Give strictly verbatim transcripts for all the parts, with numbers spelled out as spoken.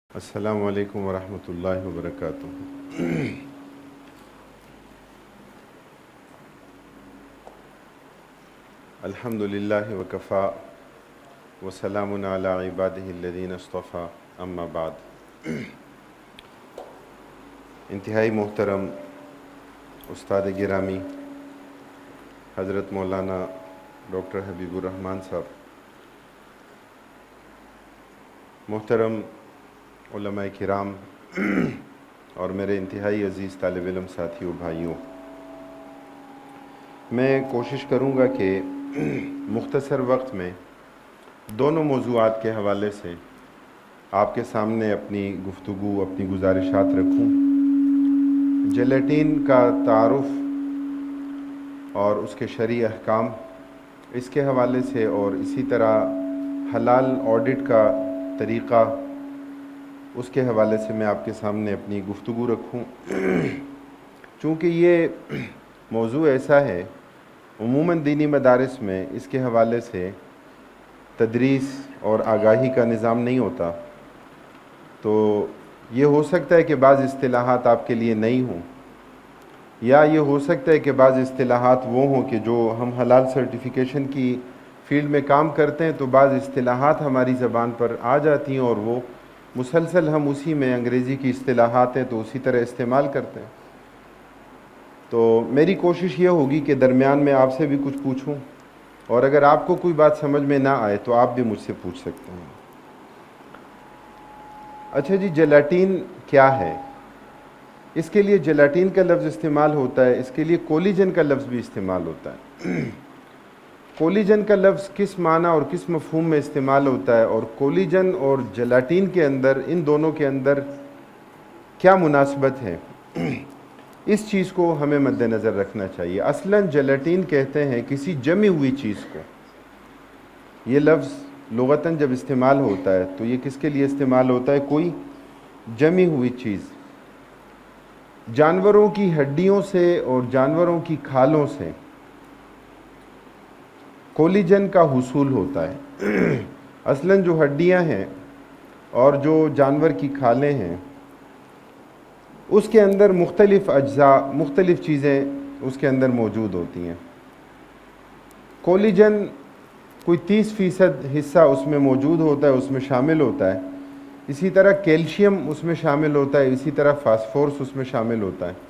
अस्सलामु अलैकुम वरहमतुल्लाहि वबरकातुहू। अल्हम्दुलिल्लाहि वकफ़ा वसलामुन अला इबादिहिल्लज़ीना इस्तफ़ा, अम्मा बाद। इंतहाई मोहतरम उस्ताद गिरामी हज़रत मौलाना डॉक्टर हबीबुर रहमान साहब, मोहतरम उलमाए किराम और मेरे इंतहाई अज़ीज़ तालिब इल्म साथियों भाइयों, मैं कोशिश करूँगा कि मुख्तसर वक्त में दोनों मौज़ूआत के हवाले से आपके सामने अपनी गुफ्तगू, अपनी गुजारिशात रखूँ। जेलेटिन का तारुफ़ और उसके शरई अहकाम, इसके हवाले से, और इसी तरह हलाल ऑडिट का तरीक़ा, उसके हवाले से मैं आपके सामने अपनी गुफ्तगू रखूँ। चूँकि ये मौज़ू ऐसा है, उमूमन दीनी मदारिस में इसके हवाले से तदरीस और आगाही का निज़ाम नहीं होता, तो ये हो सकता है कि बाज़ इस्तिलाहात आपके लिए नई हों, या ये हो सकता है कि बाज़ इस्तिलाहात वो हों कि जो हम हलाल सर्टिफिकेशन की फ़ील्ड में काम करते हैं तो बाज़ इस्तिलाहात हमारी ज़बान पर आ जाती हैं और वो मुसलसल हम उसी में अंग्रेज़ी की इस्तिलाहात हैं तो उसी तरह इस्तेमाल करते हैं। तो मेरी कोशिश ये होगी कि दरमियान में आपसे भी कुछ पूछूं, और अगर आपको कोई बात समझ में ना आए तो आप भी मुझसे पूछ सकते हैं। अच्छा जी, जेलाटिन क्या है? इसके लिए जेलाटिन का लफ्ज़ इस्तेमाल होता है, इसके लिए कोलिजन का लफ्ज़ भी इस्तेमाल होता है। कोलिजन का लफ्ज़ किस माना और किस मफ़हूम में इस्तेमाल होता है, और कोलिजन और जेलाटिन के अंदर, इन दोनों के अंदर क्या मुनासबत है, इस चीज़ को हमें मद्देनज़र रखना चाहिए। असलन जेलाटिन कहते हैं किसी जमी हुई चीज़ को। ये लफ्ज़ लुग़तन जब इस्तेमाल होता है तो ये किसके लिए इस्तेमाल होता है? कोई जमी हुई चीज़। जानवरों की हड्डियों से और जानवरों की खालों से कोलिजन का हुसूल होता है। असलन जो हड्डियां हैं और जो जानवर की खालें हैं, उसके अंदर मुख्तलिफ़ अज्जा, मुख्तलिफ़ चीज़ें उसके अंदर मौजूद होती हैं। कोलिजन कोई तीस फ़ीसद हिस्सा उसमें मौजूद होता है, उसमें शामिल होता है। इसी तरह कैल्शियम उसमें शामिल होता है, इसी तरह फास्फोरस उसमें शामिल होता है।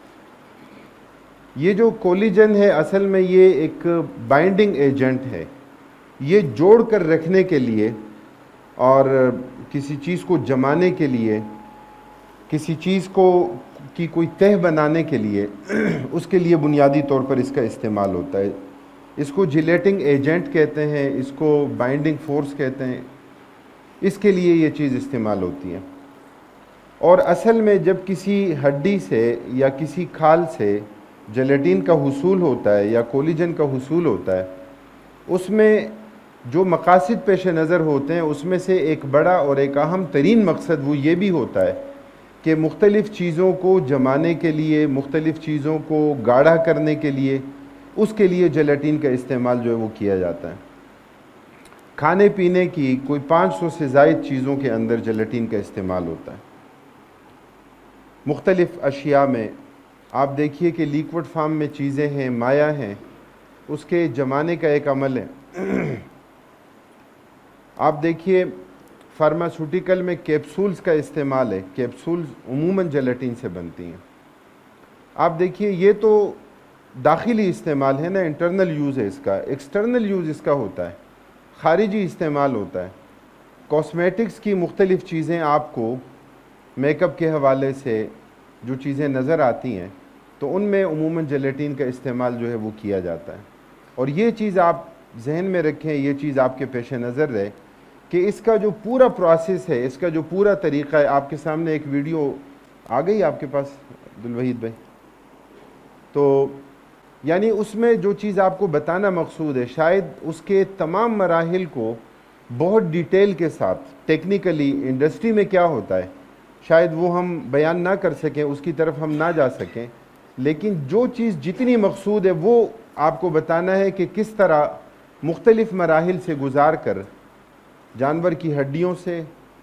ये जो कोलिजन है असल में ये एक बाइंडिंग एजेंट है। ये जोड़ कर रखने के लिए और किसी चीज़ को जमाने के लिए, किसी चीज़ को की कोई तह बनाने के लिए, उसके लिए बुनियादी तौर पर इसका इस्तेमाल होता है। इसको जिलेटिंग एजेंट कहते हैं, इसको बाइंडिंग फोर्स कहते हैं। इसके लिए ये चीज़ इस्तेमाल होती है। और असल में जब किसी हड्डी से या किसी खाल से जेलेटिन का हुसूल होता है या कोलिजन का हुसूल होता है, उसमें जो मकासद पेश नज़र होते हैं उसमें से एक बड़ा और एक अहम तरीन मकसद वो ये भी होता है कि मुख्तलिफ़ चीज़ों को जमाने के लिए, मुख्तलिफ़ चीज़ों को गाढ़ा करने के लिए, उसके लिए जेलेटिन का इस्तेमाल जो है वो किया जाता है। खाने पीने की कोई पाँच सौ से ज़ायद चीज़ों के अंदर जेलेटिन का इस्तेमाल होता है। मुख्तलिफ़ अशिया में आप देखिए कि लिक्विड फार्म में चीज़ें हैं, माया हैं, उसके जमाने का एक अमल है। आप देखिए फार्मास्यूटिकल में कैप्सूल्स का इस्तेमाल है। कैप्सूल्स उमूमन जेलेटिन से बनती हैं। आप देखिए ये तो दाखिली इस्तेमाल है ना, इंटरनल यूज़ है इसका। एक्सटर्नल यूज़ इसका होता है, ख़ारिजी इस्तेमाल होता है। कॉस्मेटिक्स की मुख्तलिफ़ चीज़ें आपको मेकअप के हवाले से जो चीज़ें नज़र आती हैं तो उनमें उमूमन जेलेटिन का इस्तेमाल जो है वो किया जाता है। और ये चीज़ आप जहन में रखें, ये चीज़ आपके पेश नज़र रहे कि इसका जो पूरा प्रोसेस है, इसका जो पूरा तरीक़ा है। आपके सामने एक वीडियो आ गई आपके पास अब्दुल वहीद भाई, तो यानी उसमें जो चीज़ आपको बताना मकसूद है, शायद उसके तमाम मराहिल को बहुत डिटेल के साथ, टेक्निकली इंडस्ट्री में क्या होता है, शायद वो हम बयान ना कर सकें, उसकी तरफ हम ना जा सकें, लेकिन जो चीज़ जितनी मकसूद है वो आपको बताना है कि किस तरह मुख्तलिफ़ मराहिल से गुज़ार कर जानवर की हड्डियों से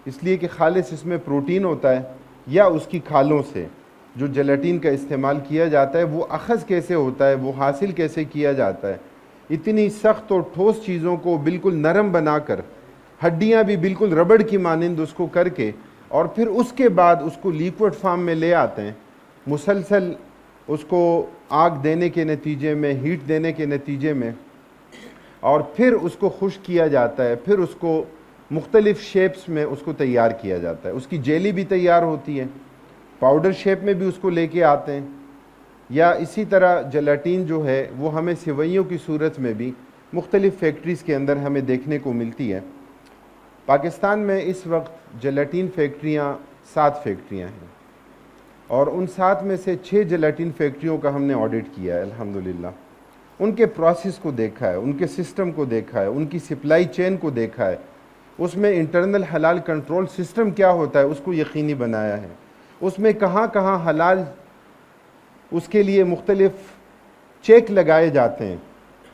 इसलिए कि खालिस इसमें प्रोटीन होता है, या उसकी खालों से जो जेलेटिन का इस्तेमाल किया जाता है वो अखज़ कैसे होता है, वो हासिल कैसे किया जाता है। इतनी सख्त और ठोस चीज़ों को बिल्कुल नरम बनाकर, हड्डियाँ भी बिल्कुल रबड़ की मानिंद उसको करके, और फिर उसके बाद उसको लिक्विड फार्म में ले आते हैं। मुसलसल उसको आग देने के नतीजे में, हीट देने के नतीजे में, और फिर उसको खुश्क किया जाता है, फिर उसको मुख्तलिफ़ शेप्स में उसको तैयार किया जाता है। उसकी जेली भी तैयार होती है, पाउडर शेप में भी उसको लेके आते हैं, या इसी तरह जेलेटिन जो है वो हमें सेवइयों की सूरत में भी मुख्तलिफ़ फैक्ट्रीज़ के अंदर हमें देखने को मिलती है। पाकिस्तान में इस वक्त जेलेटिन फैक्ट्रियाँ सात फैक्ट्रियाँ हैं, और उन सात में से छः जेलेटिन फैक्ट्रियों का हमने ऑडिट किया है अल्हम्दुलिल्लाह। उनके प्रोसेस को देखा है, उनके सिस्टम को देखा है, उनकी सप्लाई चेन को देखा है, उसमें इंटरनल हलाल कंट्रोल सिस्टम क्या होता है उसको यकीनी बनाया है, उसमें कहाँ कहाँ हलाल उसके लिए मुख्तलिफ चेक लगाए जाते हैं,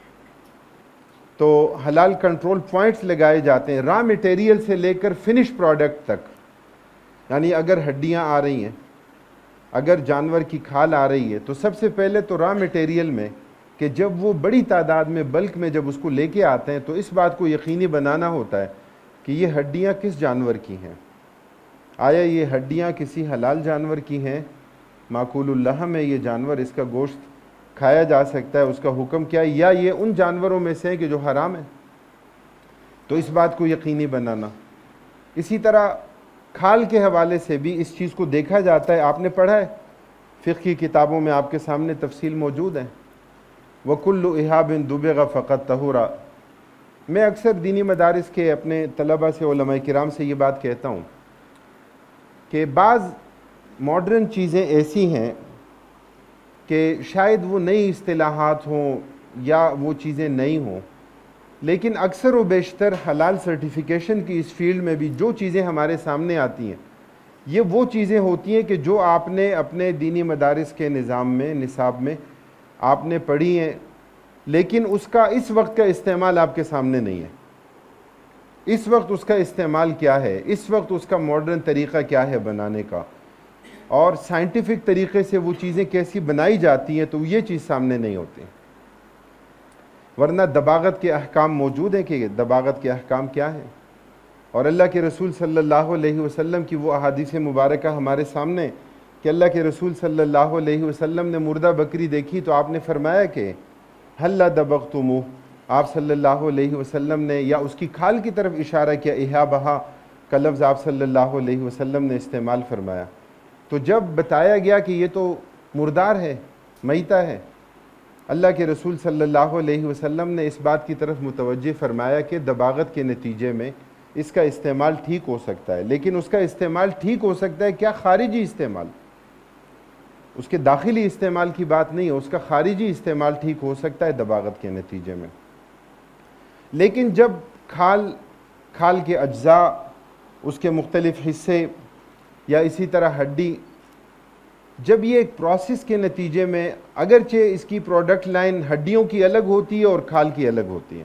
तो हलाल कंट्रोल पॉइंट्स लगाए जाते हैं रॉ मटेरियल से लेकर फिनिश प्रोडक्ट तक। यानी अगर हड्डियाँ आ रही हैं, अगर जानवर की खाल आ रही है, तो सबसे पहले तो रॉ मटेरियल में कि जब वो बड़ी तादाद में बल्क में जब उसको लेके आते हैं तो इस बात को यकीनी बनाना होता है कि ये हड्डियाँ किस जानवर की हैं। आया ये हड्डियाँ किसी हलाल जानवर की हैं, माकूलुल लहम है ये जानवर, इसका गोश्त खाया जा सकता है, उसका हुक्म क्या है, या ये उन जानवरों में से है कि जो हराम है, तो इस बात को यकीनी बनाना। इसी तरह खाल के हवाले से भी इस चीज़ को देखा जाता है। आपने पढ़ा है फ़िक़्ह की किताबों में, आपके सामने तफसील मौजूद है, वकुल्लु इहाबिन दुबेगा फ़क़त तहुरा। मैं अक्सर दीनी मदारिस के अपने तलबा से, उलमाए किराम से ये बात कहता हूँ कि बाज़ मॉडर्न चीज़ें ऐसी हैं कि शायद वो नई इस्तिलाहात हों या वो चीज़ें नई हों, लेकिन अक्सर व बेशतर हलाल सर्टिफिकेशन की इस फील्ड में भी जो चीज़ें हमारे सामने आती हैं, ये वो चीज़ें होती हैं कि जो आपने अपने दीनी मदारिस के निज़ाम में, निसाब में आपने पढ़ी हैं, लेकिन उसका इस वक्त का इस्तेमाल आपके सामने नहीं है। इस वक्त उसका इस्तेमाल क्या है, इस वक्त उसका मॉडर्न तरीक़ा क्या है बनाने का, और साइंटिफिक तरीक़े से वो चीज़ें कैसी बनाई जाती हैं, तो ये चीज़ सामने नहीं होती। वरना दबागत के अहकाम मौजूद हैं कि दबागत के अहकाम क्या है, और अल्लाह के रसूल सल्लल्लाहु अलैहि वसल्लम की वो अहादीस मुबारका हमारे सामने कि अल्लाह के रसूल सल्लल्लाहु अलैहि वसल्लम ने मुर्दा बकरी देखी तो आपने फरमाया कि हल्ला दबगतुमू, आप सल्लल्लाहु अलैहि वसल्लम ने, या उसकी खाल की तरफ इशारा किया, इहा बहा का लफ्ज़ आप सल्लल्लाहु अलैहि वसल्लम ने इस्तेमाल फरमाया। तो जब बताया गया कि ये तो मुर्दार है, मईता है, अल्लाह के रसूल सल्लल्लाहु अलैहि वसल्लम ने इस बात की तरफ मुतवज्जे फरमाया कि दबागत के नतीजे में इसका इस्तेमाल ठीक हो सकता है, लेकिन उसका इस्तेमाल ठीक हो सकता है क्या, खारिजी इस्तेमाल, उसके दाखिली इस्तेमाल की बात नहीं है, उसका खारिजी इस्तेमाल ठीक हो सकता है दबागत के नतीजे में। लेकिन जब खाल खाल के अज्जा, उसके मुख्तलिफ़ हिस्से, या इसी तरह हड्डी, जब ये एक प्रोसेस के नतीजे में, अगरचे इसकी प्रोडक्ट लाइन हड्डियों की अलग होती है और खाल की अलग होती है,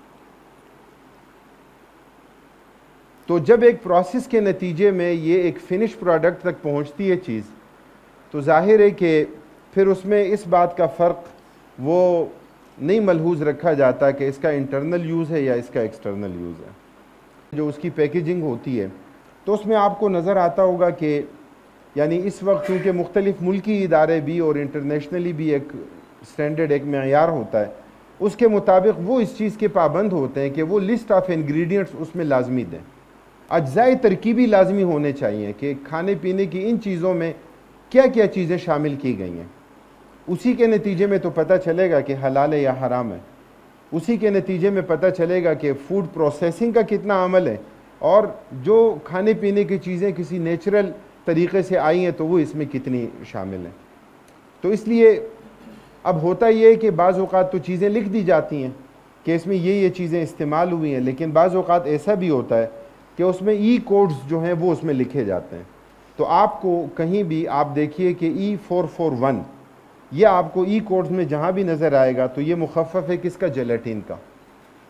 तो जब एक प्रोसेस के नतीजे में ये एक फिनिश प्रोडक्ट तक पहुंचती है चीज़, तो जाहिर है कि फिर उसमें इस बात का फ़र्क वो नहीं मलहूज़ रखा जाता कि इसका इंटरनल यूज़ है या इसका एक्सटर्नल यूज़ है। जो उसकी पैकेजिंग होती है तो उसमें आपको नज़र आता होगा कि यानी इस वक्त चूँकि मुख्तलिफ़ मुल्की इदारे भी और इंटरनेशनली भी एक स्टैंडर्ड, एक मेयार होता है, उसके मुताबिक वो इस चीज़ के पाबंद होते हैं कि वो लिस्ट ऑफ इंग्रेडिएंट्स उसमें लाजमी दें, अज्जाए तरकीबी लाजमी होने चाहिए कि खाने पीने की इन चीज़ों में क्या क्या चीज़ें शामिल की गई हैं। उसी के नतीजे में तो पता चलेगा कि हलाल है या हराम है, उसी के नतीजे में पता चलेगा कि फ़ूड प्रोसेसिंग का कितना अमल है, और जो खाने पीने की चीज़ें किसी नेचुरल तरीक़े से आई हैं तो वो इसमें कितनी शामिल हैं। तो इसलिए अब होता ये है कि बाज़ औक़ात तो चीज़ें लिख दी जाती हैं कि इसमें ये ये चीज़ें इस्तेमाल हुई हैं, लेकिन बाज़ औक़ात ऐसा भी होता है कि उसमें ई कोड्स जो हैं वो उसमें लिखे जाते हैं। तो आपको कहीं भी आप देखिए कि ई फोर फोर वन, ये आपको ई कोड्स में जहाँ भी नज़र आएगा तो ये मुखफ़फ़ है किसका, जेलेटिन का।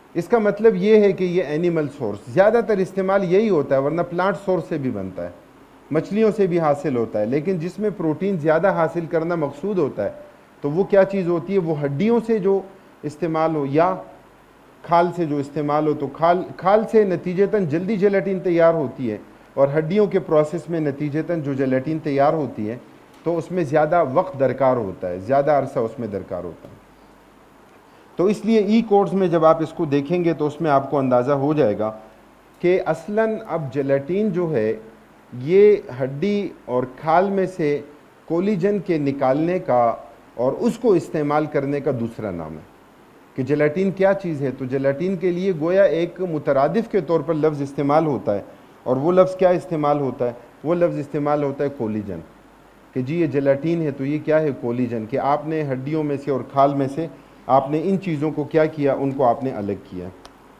इसका मतलब ये है कि ये एनिमल सोर्स ज़्यादातर इस्तेमाल यही होता है, वरना प्लांट सोर्स से भी बनता है, मछलियों से भी हासिल होता है। लेकिन जिसमें प्रोटीन ज़्यादा हासिल करना मकसूद होता है तो वो क्या चीज़ होती है, वो हड्डियों से जो इस्तेमाल हो या खाल से जो इस्तेमाल हो। तो खाल खाल से नतीजतन जल्दी जेलेटिन तैयार होती है, और हड्डियों के प्रोसेस में नतीजतन जो जेलेटिन तैयार होती है तो उसमें ज़्यादा वक्त दरकार होता है, ज़्यादा अरसा उसमें दरकार होता है। तो इसलिए ई कोड्स में जब आप इसको देखेंगे तो उसमें आपको अंदाज़ा हो जाएगा कि असलन अब जेलेटिन जो है ये हड्डी और खाल में से कोलिजन के निकालने का और उसको इस्तेमाल करने का दूसरा नाम है कि जेलेटिन क्या चीज़ है। तो जेलेटिन के लिए गोया एक मुतरादिफ के तौर पर लफ्ज़ इस्तेमाल होता है, और वो लफ्ज़ क्या इस्तेमाल होता है, वो लफ्ज़ इस्तेमाल होता है कोलिजन, कि जी ये जेलेटिन है तो ये क्या है, कोलिजन, कि आपने हड्डियों में से और खाल में से आपने इन चीज़ों को क्या किया, उनको आपने अलग किया।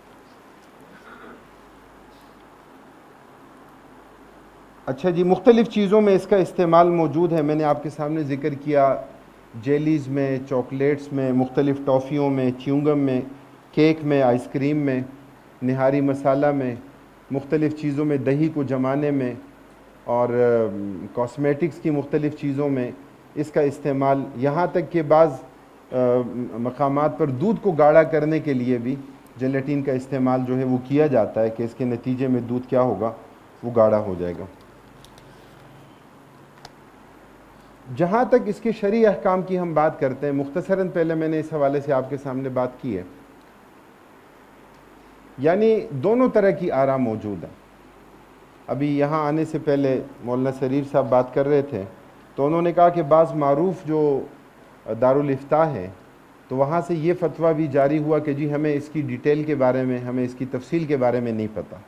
अच्छा जी, मुख्तलिफ़ चीज़ों में इसका इस्तेमाल मौजूद है। मैंने आपके सामने ज़िक्र किया जेलीज़ में, चॉकलेट्स में, मुख्तलिफ़ टॉफ़ियों में, च्युइंगम में, केक में, आइसक्रीम में, निहारी मसाला में, मुख्तलिफ़ चीज़ों में, दही को जमाने में, और कॉस्मेटिक्स की मुख्तलिफ़ चीज़ों में इसका इस्तेमाल, यहाँ तक कि बाज़ मकामात पर दूध को गाढ़ा करने के लिए भी जेलेटिन का इस्तेमाल जो है वो किया जाता है कि इसके नतीजे में दूध क्या होगा, वो गाढ़ा हो जाएगा। जहाँ तक इसके शरई अहकाम की हम बात करते हैं, मुख्तसरन पहले मैंने इस हवाले से आपके सामने बात की है, यानी दोनों तरह की आरा मौजूद है। अभी यहाँ आने से पहले मौलाना शरीफ साहब बात कर रहे थे तो उन्होंने कहा कि बाज़ मारूफ जो दारुल इफ्ता है तो वहाँ से ये फतवा भी जारी हुआ कि जी हमें इसकी डिटेल के बारे में, हमें इसकी तफसील के बारे में नहीं पता।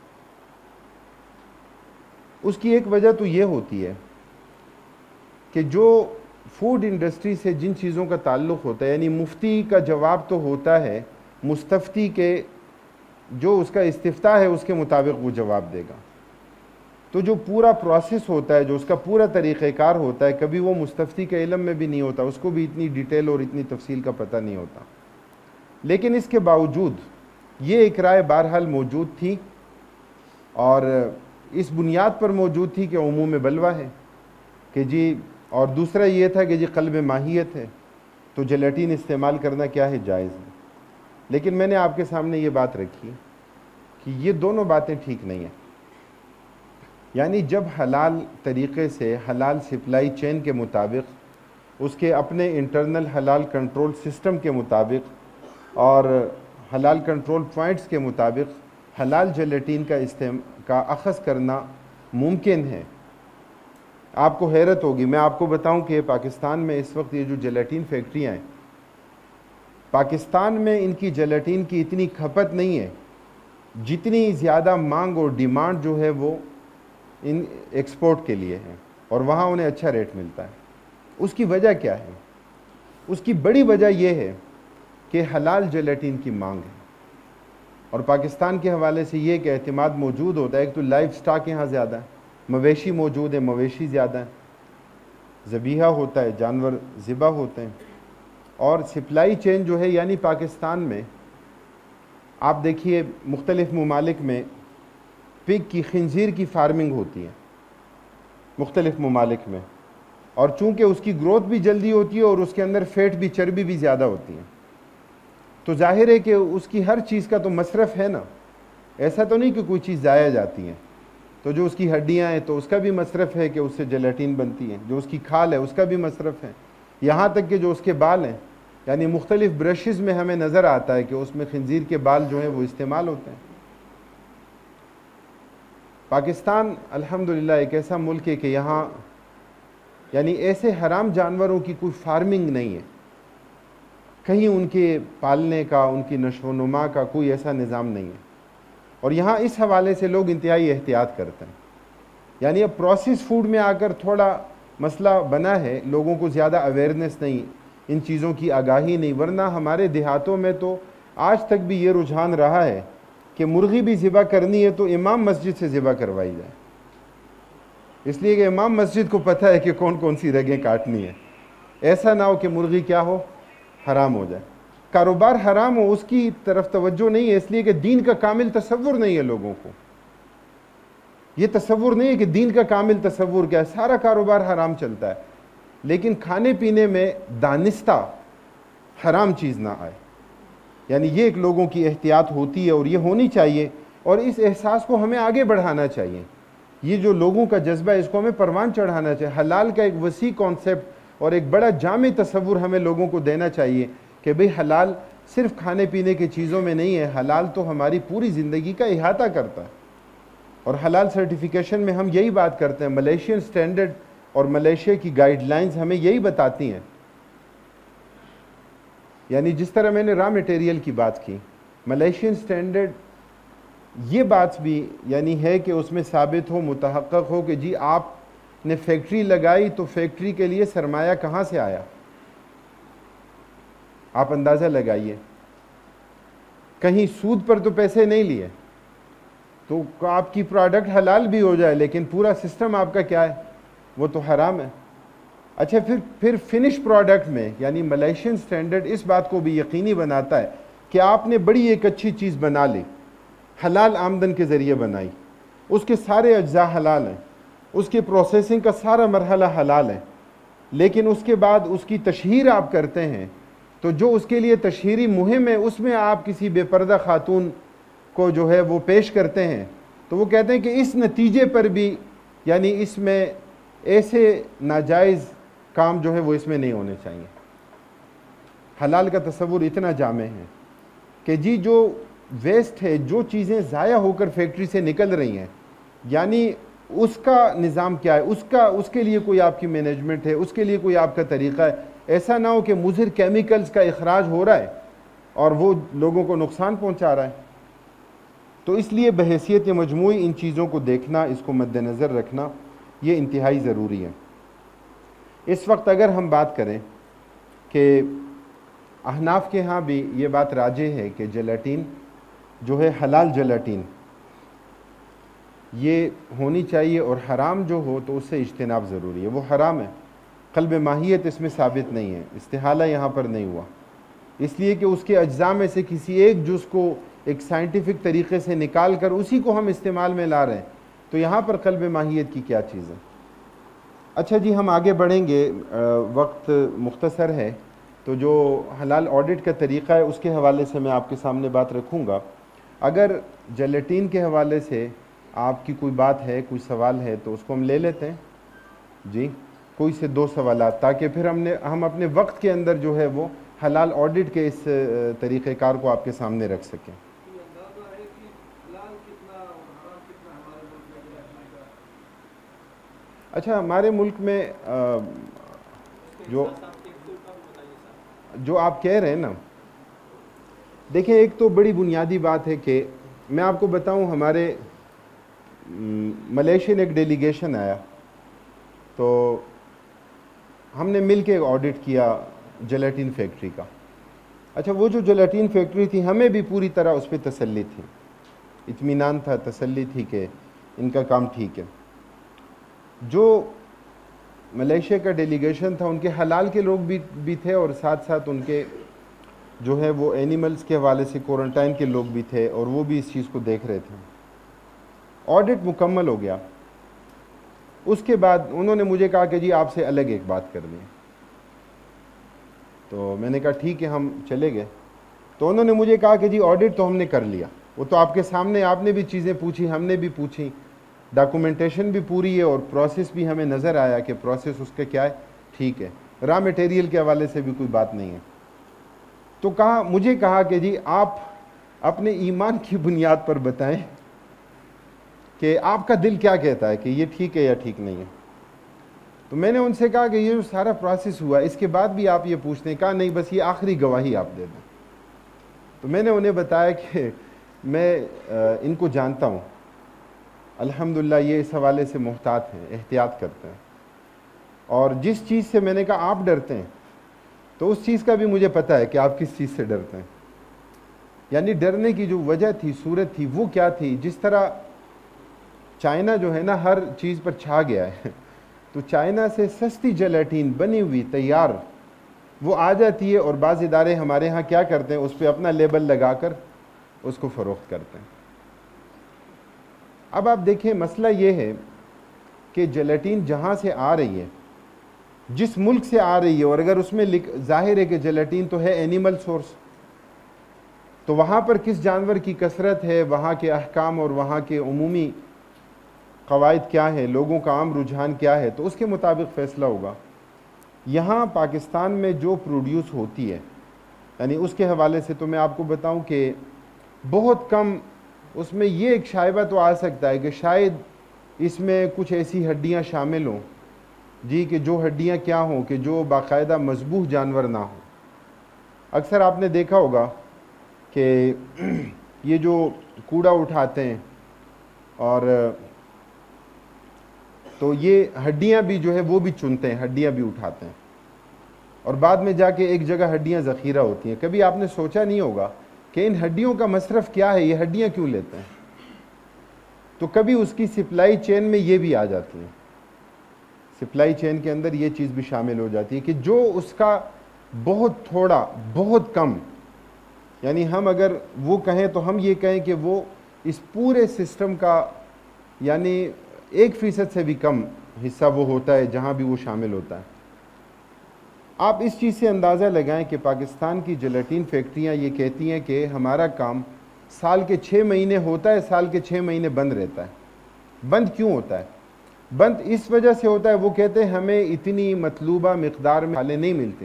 उसकी एक वजह तो ये होती है कि जो फूड इंडस्ट्री से जिन चीज़ों का ताल्लुक़ होता है, यानी मुफ्ती का जवाब तो होता है मुस्तफ्ती के, जो उसका इस्तिफ्ता है उसके मुताबिक वो जवाब देगा। तो जो पूरा प्रोसेस होता है, जो उसका पूरा तरीक़ेकार होता है, कभी वो मुस्तफ्ती के इल्म में भी नहीं होता, उसको भी इतनी डिटेल और इतनी तफसील का पता नहीं होता। लेकिन इसके बावजूद ये एक राय बहरहाल मौजूद थी, और इस बुनियाद पर मौजूद थी कि उमूम बलवा है कि जी, और दूसरा ये था कि जी क़ल्ब माहियत है, तो जेलेटिन इस्तेमाल करना क्या है, जायज़ है। लेकिन मैंने आपके सामने ये बात रखी कि ये दोनों बातें ठीक नहीं हैं। यानी जब हलाल तरीक़े से, हलाल सप्लाई चेन के मुताबिक, उसके अपने इंटरनल हलाल कंट्रोल सिस्टम के मुताबिक और हलाल कंट्रोल पॉइंट्स के मुताबिक हलाल जेलेटिन का इस्तेम का अख़ज़ करना मुमकिन है, आपको हैरत होगी। मैं आपको बताऊं कि पाकिस्तान में इस वक्त ये जो जेलेटिन फैक्ट्रियाँ हैं, पाकिस्तान में इनकी जेलेटिन की इतनी खपत नहीं है जितनी ज़्यादा मांग और डिमांड जो है वो इन एक्सपोर्ट के लिए है, और वहाँ उन्हें अच्छा रेट मिलता है। उसकी वजह क्या है? उसकी बड़ी वजह यह है कि हलाल जेलेटिन की मांग है, और पाकिस्तान के हवाले से ये कि एतमाद मौजूद होता है। एक तो लाइफ स्टॉक यहाँ ज़्यादा है, मवेशी मौजूद है, मवेशी ज़्यादा है, ज़बीहा होता है, जानवर ज़िबा होते हैं, और सप्लाई चेन जो है, यानी पाकिस्तान में आप देखिए मुख्तलिफ़ ममालिक में पिग की, खिंजीर की फार्मिंग होती है मुख्तलिफ़ ममालिक में, और चूँकि उसकी ग्रोथ भी जल्दी होती है और उसके अंदर फ़ैट भी, चर्बी भी ज़्यादा होती है, तो जाहिर है कि उसकी हर चीज़ का तो मसरफ़ है ना। ऐसा तो नहीं कि कोई चीज़ ज़ाया जाती है। तो जो उसकी हड्डियाँ हैं तो उसका भी मसरफ़ है कि उससे जेलेटिन बनती है, जो उसकी खाल है उसका भी मसरफ़ है, यहाँ तक कि जो उसके बाल हैं, यानी मुख्तलिफ़ ब्रशेज़ में हमें नज़र आता है कि उसमें खिंजीर के बाल जो हैं वो इस्तेमाल होते हैं। पाकिस्तान अल्हम्दुलिल्लाह एक ऐसा मुल्क है कि यहाँ यानी ऐसे हराम जानवरों की कोई फार्मिंग नहीं है, कहीं उनके पालने का, उनकी नशो नुमा का कोई ऐसा निज़ाम नहीं है, और यहाँ इस हवाले से लोग इंतहाई एहतियात करते हैं। यानी अब प्रोसेस फूड में आकर थोड़ा मसला बना है, लोगों को ज़्यादा अवेयरनेस नहीं, इन चीज़ों की आगाही नहीं, वरना हमारे देहातों में तो आज तक भी ये रुझान रहा है कि मुर्गी भी ज़िबा करनी है तो इमाम मस्जिद से ज़िबा करवाई जाए, इसलिए कि इमाम मस्जिद को पता है कि कौन कौन सी रगें काटनी है, ऐसा ना हो कि मुर्गी क्या हो, हराम हो जाए। कारोबार हराम हो उसकी तरफ तवज्जो नहीं है, इसलिए कि दीन का कामिल तसव्वुर नहीं है लोगों को। ये तसव्वुर नहीं है कि दीन का कामिल तसव्वुर क्या है, सारा कारोबार हराम चलता है, लेकिन खाने पीने में दानिस्ता हराम चीज़ ना आए। यानी ये एक लोगों की एहतियात होती है और ये होनी चाहिए, और इस एहसास को हमें आगे बढ़ाना चाहिए। ये जो लोगों का जज्बा है इसको हमें परवान चढ़ाना चाहिए। हलाल का एक वसी कॉन्सेप्ट और एक बड़ा जामे तसव्वुर हमें लोगों को देना चाहिए कि भाई हलाल सिर्फ खाने पीने की चीज़ों में नहीं है, हलाल तो हमारी पूरी ज़िंदगी का इहाता करता है। और हलाल सर्टिफिकेशन में हम यही बात करते हैं, मलेशियन स्टैंडर्ड और मलेशिया की गाइडलाइंस हमें यही बताती हैं। यानी जिस तरह मैंने रॉ मटेरियल की बात की, मलेशियन स्टैंडर्ड ये बात भी यानी है कि उसमें साबित हो, मुतहक्कक हो कि जी आपने फैक्ट्री लगाई तो फैक्ट्री के लिए सरमाया कहाँ से आया, आप अंदाज़ा लगाइए। कहीं सूद पर तो पैसे नहीं लिए, तो आपकी प्रोडक्ट हलाल भी हो जाए लेकिन पूरा सिस्टम आपका क्या है, वो तो हराम है। अच्छा, फिर फिर फिनिश प्रोडक्ट में यानी मलेशियन स्टैंडर्ड इस बात को भी यकीनी बनाता है कि आपने बड़ी एक अच्छी चीज़ बना ली, हलाल आमदन के ज़रिए बनाई, उसके सारे अज्जा हलाल हैं, उसके प्रोसेसिंग का सारा मरहला हलाल है, लेकिन उसके बाद उसकी तशहीर आप करते हैं, तो जो उसके लिए तशहीरी मुहिम है उसमें आप किसी बेपर्दा खातून को जो है वो पेश करते हैं, तो वो कहते हैं कि इस नतीजे पर भी यानी इसमें ऐसे नाजायज़ काम जो है वो इसमें नहीं होने चाहिए। हलाल का तसव्वुर इतना जामे है कि जी जो वेस्ट है, जो चीज़ें ज़ाया होकर फैक्ट्री से निकल रही हैं, यानी उसका निज़ाम क्या है, उसका उसके लिए कोई आपकी मैनेजमेंट है, उसके लिए कोई आपका तरीक़ा है। ऐसा ना हो कि मुज़िर केमिकल्स का इखराज हो रहा है और वो लोगों को नुकसान पहुंचा रहा है। तो इसलिए बहैसियत मजमूई इन चीज़ों को देखना, इसको मद्देनज़र रखना ये इंतहाई ज़रूरी है। इस वक्त अगर हम बात करें कि अहनाफ के यहाँ भी ये बात राजे है कि जेलाटीन जो है हलाल जेलाटीन ये होनी चाहिए, और हराम जो हो तो उससे इज्तिनाब ज़रूरी है। वो हराम है, क़ल्ब माहियत इसमें साबित नहीं है, इस्तिहाला यहाँ पर नहीं हुआ, इसलिए कि उसके अज्जा में से किसी एक जुज़ को एक साइंटिफिक तरीक़े से निकाल कर उसी को हम इस्तेमाल में ला रहे हैं, तो यहाँ पर क़ल्ब माहियत की क्या चीज़ है। अच्छा जी, हम आगे बढ़ेंगे, वक्त मुख्तसर है, तो जो हलाल ऑडिट का तरीक़ा है उसके हवाले से मैं आपके सामने बात रखूँगा। अगर जेलेटिन के हवाले से आपकी कोई बात है, कोई सवाल है, तो उसको हम ले लेते हैं जी, कोई से दो सवाल, ताकि फिर हमने हम अपने वक्त के अंदर जो है वो हलाल ऑडिट के इस तरीक़ेकार को आपके सामने रख सकें। अच्छा, हमारे मुल्क में जो जो आप कह रहे हैं ना, देखिए एक तो बड़ी बुनियादी बात है कि मैं आपको बताऊं, हमारे मलेशियन एक डेलीगेशन आया, तो हमने मिल के ऑडिट किया जेलेटिन फैक्ट्री का। अच्छा, वो जो जेलेटिन फैक्ट्री थी हमें भी पूरी तरह उस पर तसल्ली थी, इत्मीनान था, तसल्ली थी कि इनका काम ठीक है। जो मलेशिया का डेलीगेशन था उनके हलाल के लोग भी भी थे, और साथ साथ उनके जो है वो एनिमल्स के हवाले से क्वारंटाइन के लोग भी थे, और वो भी इस चीज़ को देख रहे थे। ऑडिट मुकम्मल हो गया, उसके बाद उन्होंने मुझे कहा कि जी आपसे अलग एक बात करनी है। तो मैंने कहा ठीक है, हम चले गए। तो उन्होंने मुझे कहा कि जी ऑडिट तो हमने कर लिया, वो तो आपके सामने, आपने भी चीज़ें पूछी, हमने भी पूछी, डॉक्यूमेंटेशन भी पूरी है और प्रोसेस भी हमें नज़र आया कि प्रोसेस उसका क्या है, ठीक है, रॉ मटेरियल के हवाले से भी कोई बात नहीं है। तो कहा मुझे कहा कि जी आप अपने ईमान की बुनियाद पर बताएं कि आपका दिल क्या कहता है कि ये ठीक है या ठीक नहीं है। तो मैंने उनसे कहा कि ये जो सारा प्रोसेस हुआ इसके बाद भी आप ये पूछते हैं, कहा नहीं, बस ये आखिरी गवाही आप दे दें। तो मैंने उन्हें बताया कि मैं इनको जानता हूँ, अल्हम्दुलिल्लाह ये इस हवाले से मुहतात हैं, एहतियात करते हैं, और जिस चीज़ से मैंने कहा आप डरते हैं, तो उस चीज़ का भी मुझे पता है कि आप किस चीज़ से डरते हैं। यानी डरने की जो वजह थी, सूरत थी, वो क्या थी। जिस तरह चाइना जो है ना हर चीज़ पर छा गया है, तो चाइना से सस्ती जेलेटिन बनी हुई तैयार वो आ जाती है और बाज़ इदारे हमारे यहाँ क्या करते हैं, उस पर अपना लेबल लगाकर उसको फ़रोख्त करते हैं। अब आप देखें, मसला ये है कि जेलेटिन जहाँ से आ रही है, जिस मुल्क से आ रही है, और अगर उसमें लिख ज़ाहिर है कि जेलेटिन तो है एनिमल सोर्स, तो वहाँ पर किस जानवर की कसरत है, वहाँ के अहकाम और वहाँ के उमूमी क़वाइद क्या है, लोगों का आम रुझान क्या है, तो उसके मुताबिक फ़ैसला होगा। यहाँ पाकिस्तान में जो प्रोड्यूस होती है, यानी उसके हवाले से तो मैं आपको बताऊं कि बहुत कम, उसमें ये एक शायबा तो आ सकता है कि शायद इसमें कुछ ऐसी हड्डियाँ शामिल हों जी, कि जो हड्डियाँ क्या हों कि जो बाकायदा मजबूह जानवर ना हो। अक्सर आपने देखा होगा कि ये जो कूड़ा उठाते हैं, और तो ये हड्डियाँ भी जो है वो भी चुनते हैं, हड्डियाँ भी उठाते हैं, और बाद में जाके एक जगह हड्डियाँ ज़ख़ीरा होती हैं। कभी आपने सोचा नहीं होगा कि इन हड्डियों का मसरफ़ क्या है, ये हड्डियाँ क्यों लेते हैं? तो कभी उसकी सप्लाई चेन में ये भी आ जाती है, सप्लाई चेन के अंदर ये चीज़ भी शामिल हो जाती है कि जो उसका बहुत थोड़ा, बहुत कम, यानी हम अगर वो कहें तो हम ये कहें कि वो इस पूरे सिस्टम का यानी एक फ़ीसद से भी कम हिस्सा वो होता है जहाँ भी वो शामिल होता है। आप इस चीज़ से अंदाज़ा लगाएं कि पाकिस्तान की जेलेटिन फैक्ट्रियाँ ये कहती हैं कि हमारा काम साल के छः महीने होता है, साल के छः महीने बंद रहता है। बंद क्यों होता है? बंद इस वजह से होता है, वो कहते हैं हमें इतनी मतलूबा मिक़दार में खाले नहीं मिलती,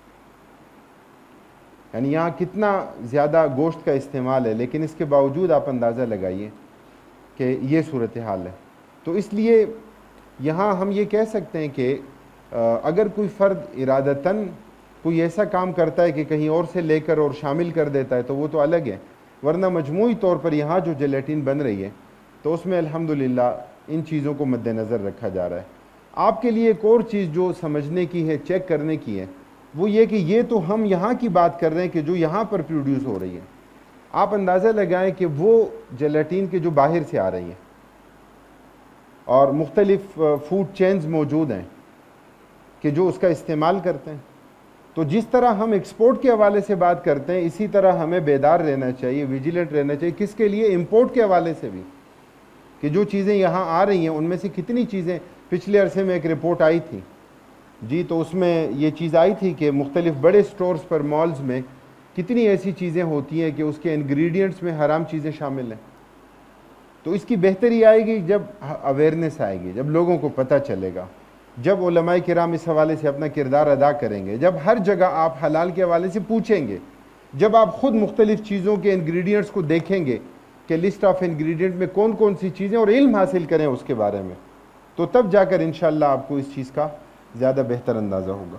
यानी यहाँ कितना ज़्यादा गोश्त का इस्तेमाल है, लेकिन इसके बावजूद आप अंदाज़ा लगाइए कि ये सूरत हाल है। तो इसलिए यहाँ हम ये कह सकते हैं कि अगर कोई फ़र्द इरादतन कोई ऐसा काम करता है कि कहीं और से लेकर और शामिल कर देता है तो वो तो अलग है, वरना मजमूई तौर पर यहाँ जो जेलेटिन बन रही है तो उसमें अल्हम्दुलिल्लाह इन चीज़ों को मद्देनज़र रखा जा रहा है। आपके लिए एक और चीज़ जो समझने की है, चेक करने की है, वो ये कि ये तो हम यहाँ की बात कर रहे हैं कि जो यहाँ पर प्रोड्यूस हो रही है। आप अंदाज़ा लगाएं कि वो जेलेटिन के जो बाहर से आ रही है, और मुख्तलिफ फूड चेन्स मौजूद हैं कि जो उसका इस्तेमाल करते हैं। तो जिस तरह हम एक्सपोर्ट के हवाले से बात करते हैं, इसी तरह हमें बेदार रहना चाहिए, विजिलेंट रहना चाहिए। किसके लिए? इंपोर्ट के हवाले से भी, कि जो चीज़ें यहाँ आ रही हैं उनमें से कितनी चीज़ें, पिछले अरसे में एक रिपोर्ट आई थी जी, तो उसमें ये चीज़ आई थी कि मुख्तलिफ बड़े स्टोर्स पर, मॉल्स में कितनी ऐसी चीज़ें होती हैं कि उसके इंग्रेडिएंट्स में हराम चीज़ें शामिल हैं। तो इसकी बेहतरी आएगी जब अवेयरनेस आएगी, जब लोगों को पता चलेगा, जब उलमाए किराम इस हवाले से अपना किरदार अदा करेंगे, जब हर जगह आप हलाल के हवाले से पूछेंगे, जब आप ख़ुद मुख्तलिफ़ चीज़ों के इंग्रेडिएंट्स को देखेंगे कि लिस्ट ऑफ इंग्रेडिएंट में कौन कौन सी चीज़ें, और इल्म हासिल करें उसके बारे में, तो तब जाकर इंशाअल्लाह आपको इस चीज़ का ज़्यादा बेहतर अंदाज़ा होगा।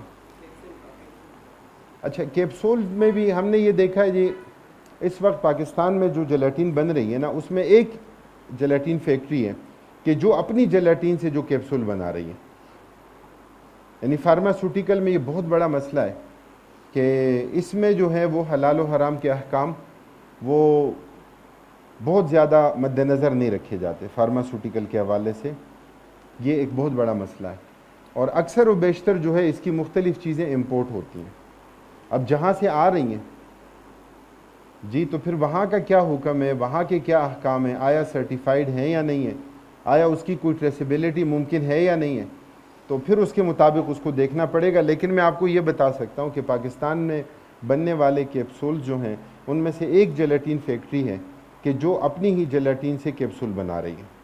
अच्छा, कैप्सूल में भी हमने ये देखा है जी, इस वक्त पाकिस्तान में जो जेलेटिन बन रही है ना, उसमें एक जेलेटिन फैक्ट्री है कि जो अपनी जेलेटिन से जो कैप्सूल बना रही है। यानी फार्मास्यूटिकल में ये बहुत बड़ा मसला है कि इसमें जो है वो हलाल व हराम के अहकाम वो बहुत ज़्यादा मद्देनज़र नहीं रखे जाते फार्मास्यूटिकल के हवाले से। ये एक बहुत बड़ा मसला है, और अक्सर व बेशतर जो है इसकी मुख्तलिफ़ चीज़ें इम्पोर्ट होती हैं। अब जहाँ से आ रही हैं जी, तो फिर वहाँ का क्या हुक्म है, वहाँ के क्या अहकाम है, आया सर्टिफाइड है या नहीं है, आया उसकी कोई ट्रेसिबिलिटी मुमकिन है या नहीं है, तो फिर उसके मुताबिक उसको देखना पड़ेगा। लेकिन मैं आपको ये बता सकता हूँ कि पाकिस्तान में बनने वाले कैप्सूल जो हैं उनमें से एक जेलेटिन फैक्ट्री है कि जो अपनी ही जेलेटिन से कैप्सूल बना रही है।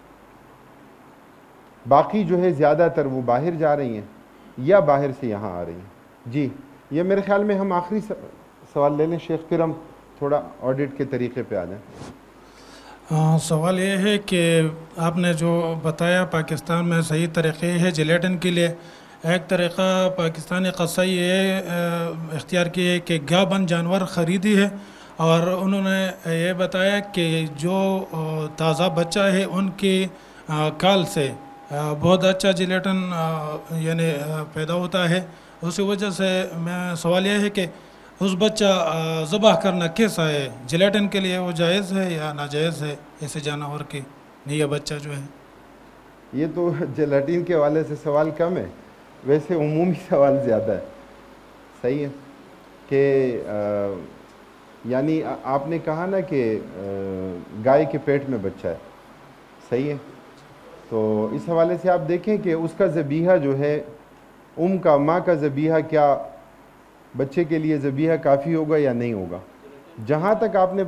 बाकी जो है ज़्यादातर वो बाहर जा रही हैं या बाहर से यहाँ आ रही हैं। जी, ये मेरे ख्याल में हम आखिरी सवाल ले लें शेख, फिर हम थोड़ा ऑडिट के तरीके पे आ जाएं। हाँ, सवाल ये है कि आपने जो बताया पाकिस्तान में सही तरीक़े है जेलेटिन के लिए। एक तरीक़ा पाकिस्तानी कसाई ये इख्तियार किया है कि गाबन जानवर ख़रीदी है, और उन्होंने ये बताया कि जो ताज़ा बच्चा है उनकी काल से बहुत अच्छा जेलेटिन यानी पैदा होता है। उसी वजह से मैं सवाल यह है कि उस बच्चा ज़बह करना कैसा है, जेलेटिन के लिए वो जायज़ है या नाजायज़ है ऐसे जानवर की नहीं, यह बच्चा जो है? ये तो जेलेटिन के हवाले से सवाल कम है, वैसे उमूमी सवाल ज़्यादा है। सही है कि यानी आपने कहा ना कि गाय के पेट में बच्चा है, सही है। तो इस हवाले से आप देखें कि उसका ज़बीहा जो है, उम का माँ का ज़बीहा क्या बच्चे के लिए ज़बीहा काफ़ी होगा या नहीं होगा। जहाँ तक आपने,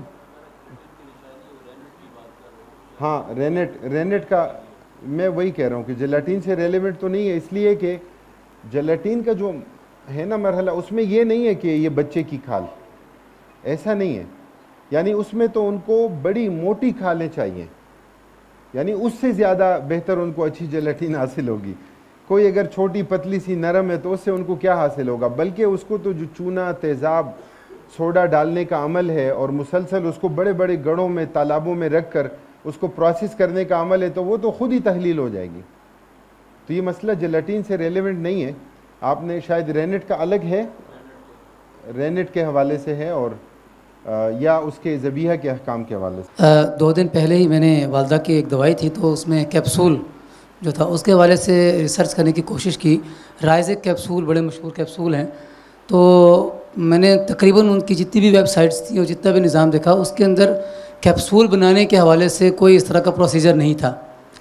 हाँ रेनेट रेनेट का मैं वही कह रहा हूँ कि जेलाटीन से रेलेवेंट तो नहीं है, इसलिए कि जेलाटीन का जो है ना मरहला, उसमें ये नहीं है कि ये बच्चे की खाल, ऐसा नहीं है। यानी उसमें तो उनको बड़ी मोटी खालें चाहिए, यानी उससे ज़्यादा बेहतर उनको अच्छी जेलाटीन हासिल होगी। कोई अगर छोटी पतली सी नरम है तो उससे उनको क्या हासिल होगा, बल्कि उसको तो जो चूना तेज़ाब सोडा डालने का अमल है और मुसलसल उसको बड़े बड़े गढ़ों में तालाबों में रख कर उसको प्रोसेस करने का अमल है, तो वो तो ख़ुद ही तहलील हो जाएगी। तो ये मसला जेलाटीन से रेलेवेंट नहीं है। आपने शायद रेनेट का अलग है, रेनेट के हवाले से है, और आ, या उसके ज़बीहा के अहकाम के हवाले से। आ, दो दिन पहले ही मैंने वालदा की एक दवाई थी, तो उसमें कैप्सूल जो था उसके हवाले से रिसर्च करने की कोशिश की। राइज़ेक कैप्सूल बड़े मशहूर कैप्सूल हैं, तो मैंने तकरीबन उनकी जितनी भी वेबसाइट्स थी और जितना भी निज़ाम देखा, उसके अंदर कैप्सूल बनाने के हवाले से कोई इस तरह का प्रोसीजर नहीं था।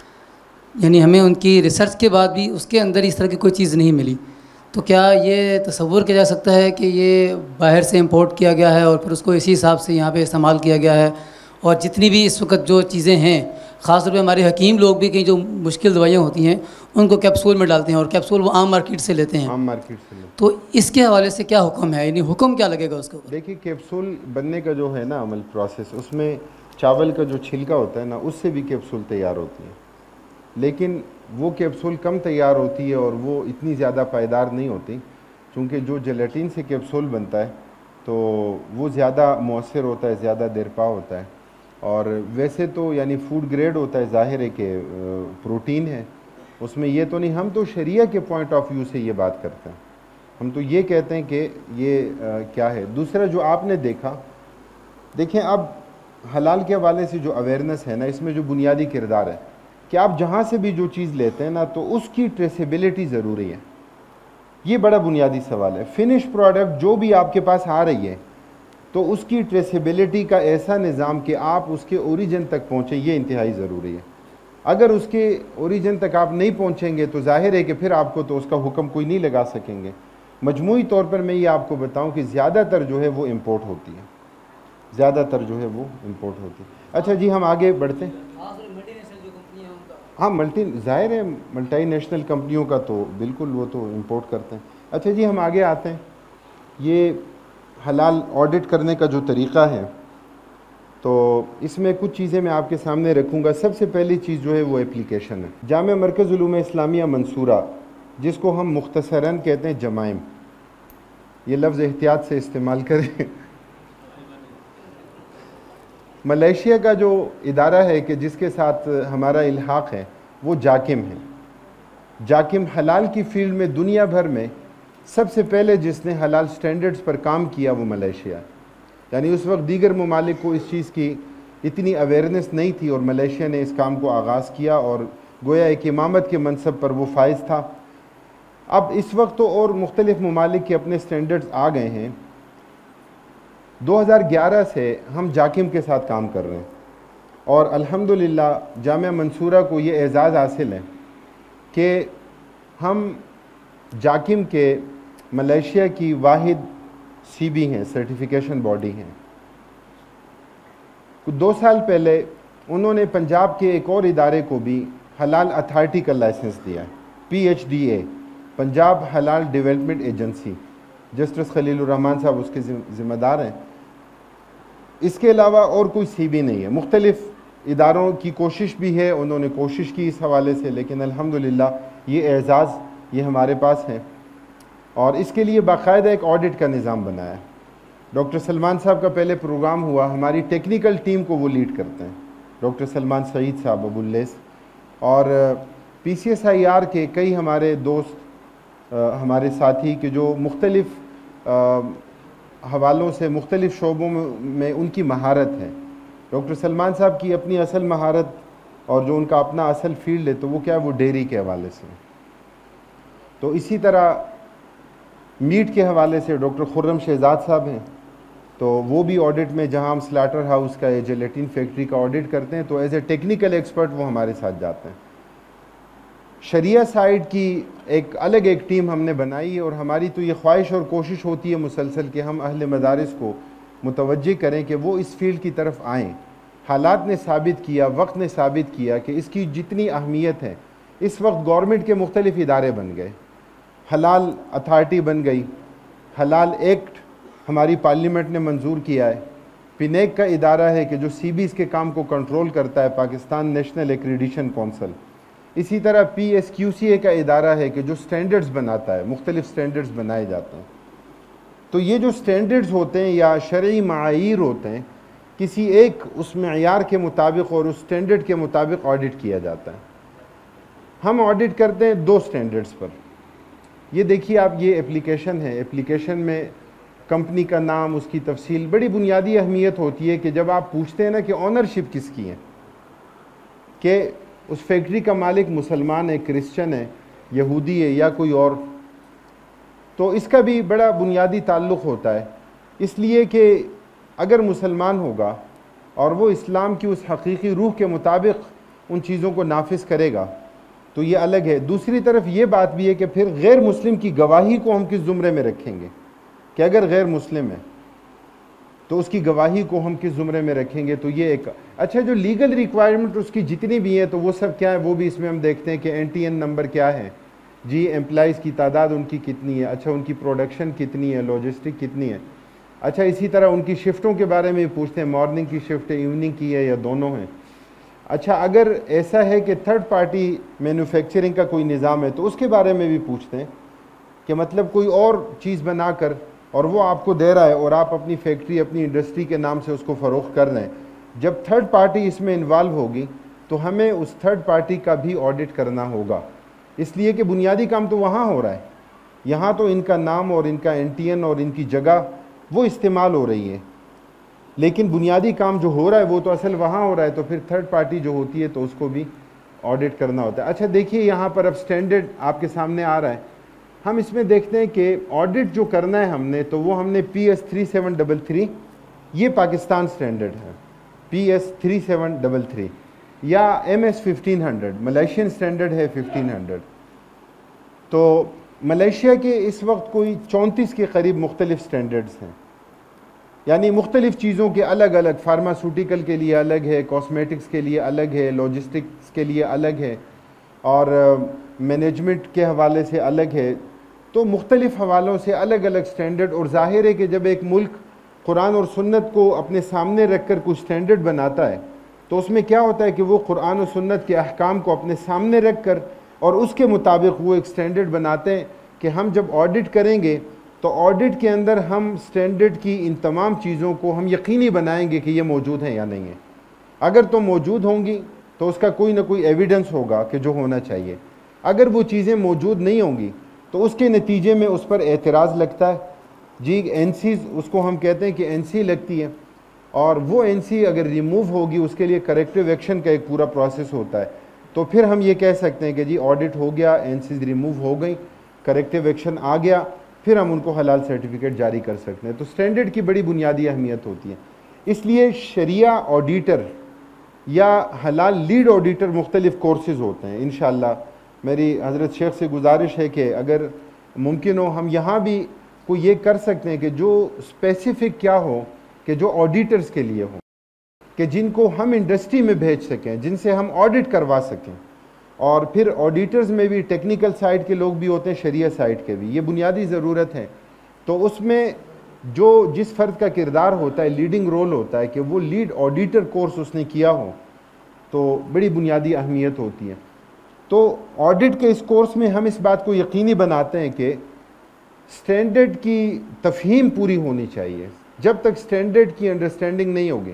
यानी हमें उनकी रिसर्च के बाद भी उसके अंदर इस तरह की कोई चीज़ नहीं मिली। तो क्या ये तसव्वुर किया जा सकता है कि ये बाहर से इंपोर्ट किया गया है और फिर उसको इसी हिसाब से यहाँ पे इस्तेमाल किया गया है, और जितनी भी इस वक्त जो चीज़ें हैं, ख़ास तौर पे हमारे हकीम लोग भी कई जो मुश्किल दवाइयाँ होती हैं उनको कैप्सूल में डालते हैं, और कैप्सूल वो आम मार्केट से लेते हैं, आम मार्केट से लेते हैं। तो इसके हवाले से क्या हुक्म है, यानी हुक्म क्या लगेगा उसके ऊपर? देखिए, कैप्सूल बनने का जो है ना अमल प्रोसेस, उसमें चावल का जो छिलका होता है ना, उससे भी कैप्सूल तैयार होती है, लेकिन वो कैप्सूल कम तैयार होती है और वो इतनी ज़्यादा पायदार नहीं होती, क्योंकि जो जेलेटिन से कैप्सूल बनता है तो वो ज़्यादा मौसर होता है, ज़्यादा देरपा होता है, और वैसे तो यानी फूड ग्रेड होता है, ज़ाहिर है कि प्रोटीन है उसमें, ये तो नहीं। हम तो शरिया के पॉइंट ऑफ व्यू से ये बात करते हैं, हम तो ये कहते हैं कि ये आ, क्या है। दूसरा जो आपने देखा, देखें अब हलाल के हवाले से जो अवेयरनेस है ना, इसमें जो बुनियादी किरदार है कि आप जहाँ से भी जो चीज़ लेते हैं ना, तो उसकी ट्रेसेबिलिटी ज़रूरी है। ये बड़ा बुनियादी सवाल है। फिनिश प्रोडक्ट जो भी आपके पास आ रही है, तो उसकी ट्रेसेबिलिटी का ऐसा निज़ाम कि आप उसके ओरिजिन तक पहुँचें, ये इंतहाई ज़रूरी है। अगर उसके ओरिजिन तक आप नहीं पहुँचेंगे तो जाहिर है कि फिर आपको तो उसका हुक्म कोई नहीं लगा सकेंगे। मजमूई तौर पर मैं ये आपको बताऊँ कि ज़्यादातर जो है वो इम्पोर्ट होती है, ज़्यादातर जो है वो इम्पोर्ट होती है। अच्छा जी, हम आगे बढ़ते हैं। हाँ, मल्टी ज़ाहिर है मल्टी नेशनल कंपनियों का तो बिल्कुल वो तो इंपोर्ट करते हैं। अच्छा जी, हम आगे आते हैं। ये हलाल ऑडिट करने का जो तरीक़ा है, तो इसमें कुछ चीज़ें मैं आपके सामने रखूँगा। सबसे पहली चीज़ जो है वो एप्लीकेशन है। जामिया मरकज़ उलूम इस्लामिया मंसूरा, जिसको हम मुख्तसरन कहते हैं जमाइम, ये लफ्ज़ एहतियात से इस्तेमाल करें। मलेशिया का जो इदारा है कि जिसके साथ हमारा इल्हाक़ है वो जाकिम है। जाकिम हलाल की फ़ील्ड में दुनिया भर में सबसे पहले जिसने हलाल स्टैंडर्ड्स पर काम किया वो मलेशिया, यानी उस वक्त दीगर ममालिक को इस चीज़ की इतनी अवेयरनेस नहीं थी और मलेशिया ने इस काम को आगाज़ किया और गोया एक इमामत के मनसब पर वो फाइज था। अब इस वक्त तो और मुख्तलिफ़ ममालिक के अपने स्टैंडर्ड्स आ गए हैं। दो हज़ार ग्यारह से हम जाकिम के साथ काम कर रहे हैं और अल्हम्दुलिल्लाह जामिया मंसूरा को ये एज़ाज़ हासिल है कि हम जाकिम के मलेशिया की वाहिद सी बी हैं, सर्टिफिकेशन बॉडी हैं। कुछ दो साल पहले उन्होंने पंजाब के एक और इदारे को भी हलाल अथॉरिटी का लाइसेंस दिया है, P H D A, Punjab हलाल development agency. Justice Khalilur Rahman साहब उसके ज़िम्मेदार हैं। इसके अलावा और कोई सी बी नहीं है। मुख्तलिफ़ इदारों की कोशिश भी है, उन्होंने कोशिश की इस हवाले से, लेकिन अल्हम्दुलिल्लाह ये एज़ाज़ ये हमारे पास है और इसके लिए बाकायदा एक ऑडिट का निज़ाम बनाया है। डॉक्टर सलमान साहब का पहले प्रोग्राम हुआ, हमारी टेक्निकल टीम को वो लीड करते हैं, डॉक्टर सलमान सईद साहब अबुल्लेस, और P C S I R के कई हमारे दोस्त आ, हमारे साथी के जो मुख्तलिफ़ हवालों से मुख्तलिफ़ शोबों में, में उनकी महारत है। डॉक्टर सलमान साहब की अपनी असल महारत और जो उनका अपना असल फील्ड है तो वो क्या है, वो डेयरी के हवाले से। तो इसी तरह मीट के हवाले से डॉक्टर खुर्रम शहजाद साहब हैं, तो वो भी ऑडिट में, जहां हम स्लाटर हाउस का या जेलेटिन फैक्ट्री का ऑडिट करते हैं, तो एज ए टेक्निकल एक्सपर्ट वो हमारे साथ जाते हैं। शरिया साइड की एक अलग एक टीम हमने बनाई है, और हमारी तो ये ख्वाहिश और कोशिश होती है मुसलसल कि हम अहले मदारिस को मुतवज्जे करें कि वो इस फील्ड की तरफ आएँ। हालात ने साबित किया, वक्त ने साबित किया कि इसकी जितनी अहमियत है, इस वक्त गवर्नमेंट के मुख्तलिफ इदारे बन गए, हलाल अथॉरिटी बन गई, हलाल एक्ट हमारी पार्लियामेंट ने मंजूर किया है, पिनेक का इदारा है कि जो सी बीज़ के काम को कंट्रोल करता है, पाकिस्तान नेशनल एक्रीडिशन कौंसल। इसी तरह P S Q C A का इदारा है कि जो स्टैंडर्ड्स बनाता है, मुख्तलिफ स्टैंडर्ड्स बनाए जाते हैं। तो ये जो स्टैंडर्ड्स होते हैं या शरई मायीर होते हैं, किसी एक उस मेयार के मुताबिक और उस स्टैंडर्ड के मुताबिक ऑडिट किया जाता है। हम ऑडिट करते हैं दो स्टैंडर्ड्स पर। ये देखिए आप, ये एप्लीकेशन है, एप्लीकेशन में कंपनी का नाम, उसकी तफसील, बड़ी बुनियादी अहमियत होती है कि जब आप पूछते हैं ना कि ऑनरशिप किसकी है, कि उस फैक्ट्री का मालिक मुसलमान है, क्रिश्चियन है, यहूदी है या कोई और, तो इसका भी बड़ा बुनियादी ताल्लुक़ होता है। इसलिए कि अगर मुसलमान होगा और वो इस्लाम की उस हकीकी रूह के मुताबिक उन चीज़ों को नाफिज करेगा तो ये अलग है। दूसरी तरफ ये बात भी है कि फिर गैर मुस्लिम की गवाही को हम किस ज़ुमरे में रखेंगे, कि अगर गैर मुस्लिम है तो उसकी गवाही को हम किस ज़ुमरे में रखेंगे। तो ये एक अच्छा, जो लीगल रिक्वायरमेंट उसकी जितनी भी हैं तो वो सब क्या है, वो भी इसमें हम देखते हैं कि एन टी एन नंबर क्या है जी, एम्प्लॉइज़ की तादाद उनकी कितनी है, अच्छा उनकी प्रोडक्शन कितनी है, लॉजिस्टिक कितनी है, अच्छा इसी तरह उनकी शिफ्टों के बारे में पूछते हैं, मॉर्निंग की शिफ्ट है, इवनिंग की है या दोनों हैं। अच्छा अगर ऐसा है कि थर्ड पार्टी मैन्युफैक्चरिंग का कोई निज़ाम है तो उसके बारे में भी पूछते हैं कि मतलब कोई और चीज़ बनाकर और वो आपको दे रहा है और आप अपनी फैक्ट्री, अपनी इंडस्ट्री के नाम से उसको फ़रोख्त कर रहे हैं। जब थर्ड पार्टी इसमें इन्वॉल्व होगी तो हमें उस थर्ड पार्टी का भी ऑडिट करना होगा, इसलिए कि बुनियादी काम तो वहाँ हो रहा है, यहाँ तो इनका नाम और इनका एन टी एन और इनकी जगह वो इस्तेमाल हो रही है, लेकिन बुनियादी काम जो हो रहा है वो तो असल वहाँ हो रहा है। तो फिर थर्ड पार्टी जो होती है तो उसको भी ऑडिट करना होता है। अच्छा देखिए यहाँ पर अब स्टैंडर्ड आपके सामने आ रहा है, हम इसमें देखते हैं कि ऑडिट जो करना है हमने, तो वो हमने P S three seven double three, ये पाकिस्तान स्टैंडर्ड है, P S three seven double three, या M S fifteen hundred Malaysian standard है फिफ्टीन हंड्रेड। तो मलेशिया के इस वक्त कोई चौंतीस के करीब मुख्तलिफ स्टैंडर्ड्स हैं, यानी मुख्तलिफ चीज़ों के अलग अलग, फार्मास्यूटिकल के लिए अलग है, कॉस्मेटिक्स के लिए अलग है, लॉजिस्टिक्स के लिए अलग है, और मैनेजमेंट के हवाले से अलग है। तो मुख्तलिफ हवालों से अलग अलग स्टैंडर्ड। और ज़ाहिर है कि जब एक मुल्क कुरान और सुन्नत को अपने सामने रख कर कुछ स्टैंडर्ड बनाता है तो उसमें क्या होता है कि वो कुरान और सुन्नत के अहकाम को अपने सामने रख कर और उसके मुताबिक वो एक स्टैंडर्ड बनाते हैं कि हम जब ऑडिट करेंगे तो ऑडिट के अंदर हम स्टैंडर्ड की इन तमाम चीज़ों को हम यकीनी बनाएंगे कि ये मौजूद हैं या नहीं है। अगर तो मौजूद होंगी तो उसका कोई ना कोई एविडेंस होगा कि जो होना चाहिए। अगर वो चीज़ें मौजूद नहीं होंगी तो उसके नतीजे में उस पर एतराज़ लगता है जी, एन सी उसको हम कहते हैं कि एन सी लगती है, और वो एन सी अगर रिमूव होगी उसके लिए करेक्टिव एक्शन का एक पूरा प्रोसेस होता है। तो फिर हम ये कह सकते हैं कि जी ऑडिट हो गया, एन सी रिमूव हो गई, करेक्टिव एक्शन आ गया, फिर हम उनको हलाल सर्टिफिकेट जारी कर सकते हैं। तो स्टैंडर्ड की बड़ी बुनियादी अहमियत होती है। इसलिए शरिया ऑडिटर या हलाल लीड ऑडिटर मुख्तलिफ़ कोर्सेज़ होते हैं। इंशाअल्लाह मेरी हज़रत शेख से गुजारिश है कि अगर मुमकिन हो हम यहाँ भी कोई ये कर सकते हैं कि जो स्पेसिफ़िक क्या हो कि जो ऑडिटर्स के लिए हो, कि जिनको हम इंडस्ट्री में भेज सकें, जिनसे हम ऑडिट करवा सकें। और फिर ऑडिटर्स में भी टेक्निकल साइड के लोग भी होते हैं, शरिया साइड के भी, ये बुनियादी ज़रूरत है। तो उसमें जो जिस फ़र्द का किरदार होता है, लीडिंग रोल होता है कि वो लीड ऑडिटर कोर्स उसने किया हो, तो बड़ी बुनियादी अहमियत होती है। तो ऑडिट के इस कोर्स में हम इस बात को यकीनी बनाते हैं कि स्टैंडर्ड की तफहीम पूरी होनी चाहिए। जब तक स्टैंडर्ड की अंडरस्टैंडिंग नहीं होगी,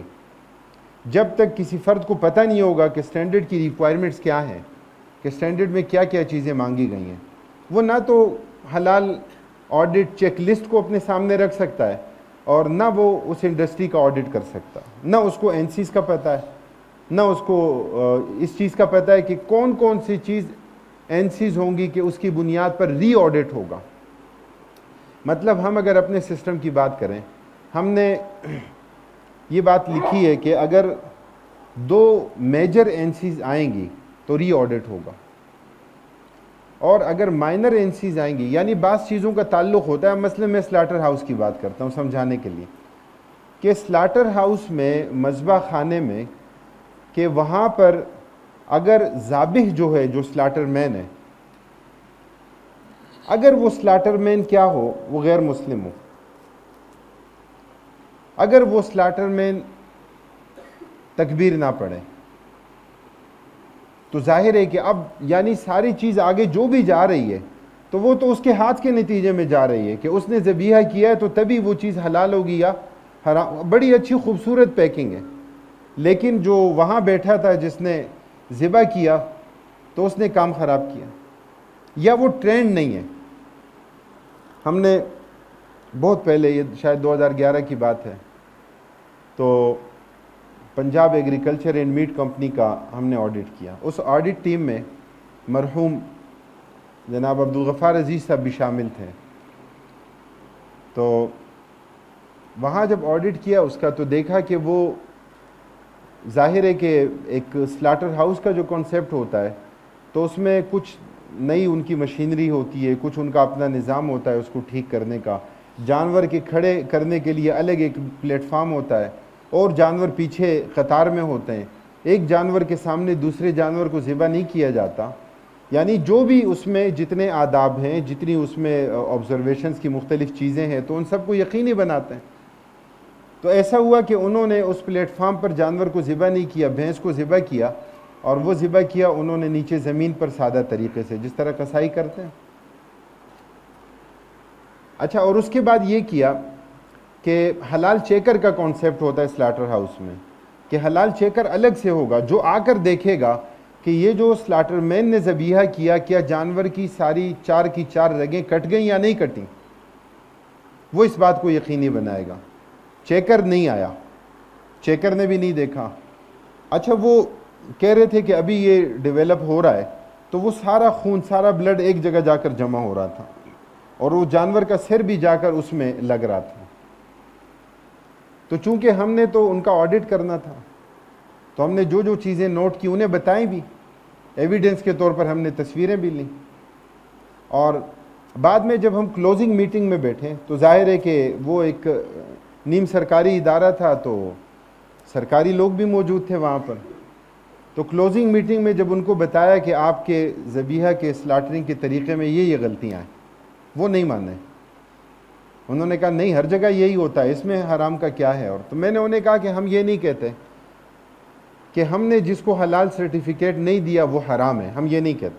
जब तक किसी फ़र्द को पता नहीं होगा कि स्टैंडर्ड की रिक्वायरमेंट्स क्या हैं, कि स्टैंडर्ड में क्या क्या चीज़ें मांगी गई हैं, वो ना तो हलाल ऑडिट चेक लिस्ट को अपने सामने रख सकता है और ना वो उस इंडस्ट्री का ऑडिट कर सकता, ना उसको एन सीज़ का पता है, ना उसको इस चीज़ का पता है कि कौन कौन सी चीज़ एन सीज़ होंगी कि उसकी बुनियाद पर री ऑडिट होगा। मतलब हम अगर अपने सिस्टम की बात करें, हमने ये बात लिखी है कि अगर दो मेजर एनसीज आएंगी तो री ऑडिट होगा, और अगर माइनर एनसीज आएंगी, यानी बास चीज़ों का ताल्लुक़ होता है। मसलन मैं स्लाटर हाउस की बात करता हूँ समझाने के लिए, कि स्लाटर हाउस में, मज़बा खाने में, कि वहाँ पर अगर ज़ाबिह जो है, जो स्लाटर मैन है, अगर वो स्लाटर मैन क्या हो, वो गैर मुस्लिम हो, अगर वो स्लाटर मैन तकबीर ना पढ़े, तो जाहिर है कि अब यानी सारी चीज़ आगे जो भी जा रही है तो वो तो उसके हाथ के नतीजे में जा रही है कि उसने ज़बीहा किया है तो तभी वो चीज़ हलाल होगी या हराम। बड़ी अच्छी खूबसूरत पैकिंग है, लेकिन जो वहाँ बैठा था जिसने ज़िबा किया तो उसने काम ख़राब किया, या वो ट्रेंड नहीं है। हमने बहुत पहले, ये शायद दो हज़ार ग्यारह की बात है, तो Punjab agriculture and meat company का हमने ऑडिट किया। उस ऑडिट टीम में मरहूम जनाब अब्दुल गफ़ार अजीज़ साहब भी शामिल थे। तो वहाँ जब ऑडिट किया उसका, तो देखा कि वो ज़ाहिर है कि एक स्लाटर हाउस का जो कॉन्सेप्ट होता है तो उसमें कुछ नई उनकी मशीनरी होती है, कुछ उनका अपना निज़ाम होता है उसको ठीक करने का, जानवर के खड़े करने के लिए अलग एक प्लेटफार्म होता है, और जानवर पीछे कतार में होते हैं। एक जानवर के सामने दूसरे जानवर को ज़िबा नहीं किया जाता। यानी जो भी उसमें जितने आदाब हैं, जितनी उसमें ऑब्जर्वेशंस की मुख्तलिफ़ चीज़ें हैं, तो उन सबको यकीनी बनाते हैं। तो ऐसा हुआ कि उन्होंने उस प्लेटफार्म पर जानवर को ज़िबा नहीं किया, भैंस को ज़िबा किया, और वो ज़िबा किया उन्होंने नीचे ज़मीन पर सादा तरीके से, जिस तरह कसाई करते हैं। अच्छा, और उसके बाद ये किया कि हलाल चेकर का कॉन्सेप्ट होता है स्लाटर हाउस में, कि हलाल चेकर अलग से होगा जो आकर देखेगा कि ये जो स्लाटर मैन ने ज़बीहा किया, क्या जानवर की सारी चार की चार रगें कट गई या नहीं कटी, वो इस बात को यकीनी बनाएगा। चेकर नहीं आया, चेकर ने भी नहीं देखा। अच्छा, वो कह रहे थे कि अभी ये डेवलप हो रहा है, तो वो सारा खून, सारा ब्लड एक जगह जाकर जमा हो रहा था, और वो जानवर का सिर भी जाकर उसमें लग रहा था। तो चूंकि हमने तो उनका ऑडिट करना था, तो हमने जो जो चीज़ें नोट की उन्हें बताई भी, एविडेंस के तौर पर हमने तस्वीरें भी लीं। और बाद में जब हम क्लोजिंग मीटिंग में बैठे तो जाहिर है कि वो एक नीम सरकारी इदारा था, तो सरकारी लोग भी मौजूद थे वहाँ पर। तो क्लोजिंग मीटिंग में जब उनको बताया कि आपके ज़बीहा के स्लाटरिंग के तरीक़े में ये ये गलतियाँ हैं, वो नहीं माने। उन्होंने कहा नहीं, हर जगह यही होता है, इसमें हराम का क्या है। और तो मैंने उन्हें कहा कि हम ये नहीं कहते कि हमने जिसको हलाल सर्टिफिकेट नहीं दिया वो हराम है, हम ये नहीं कहते,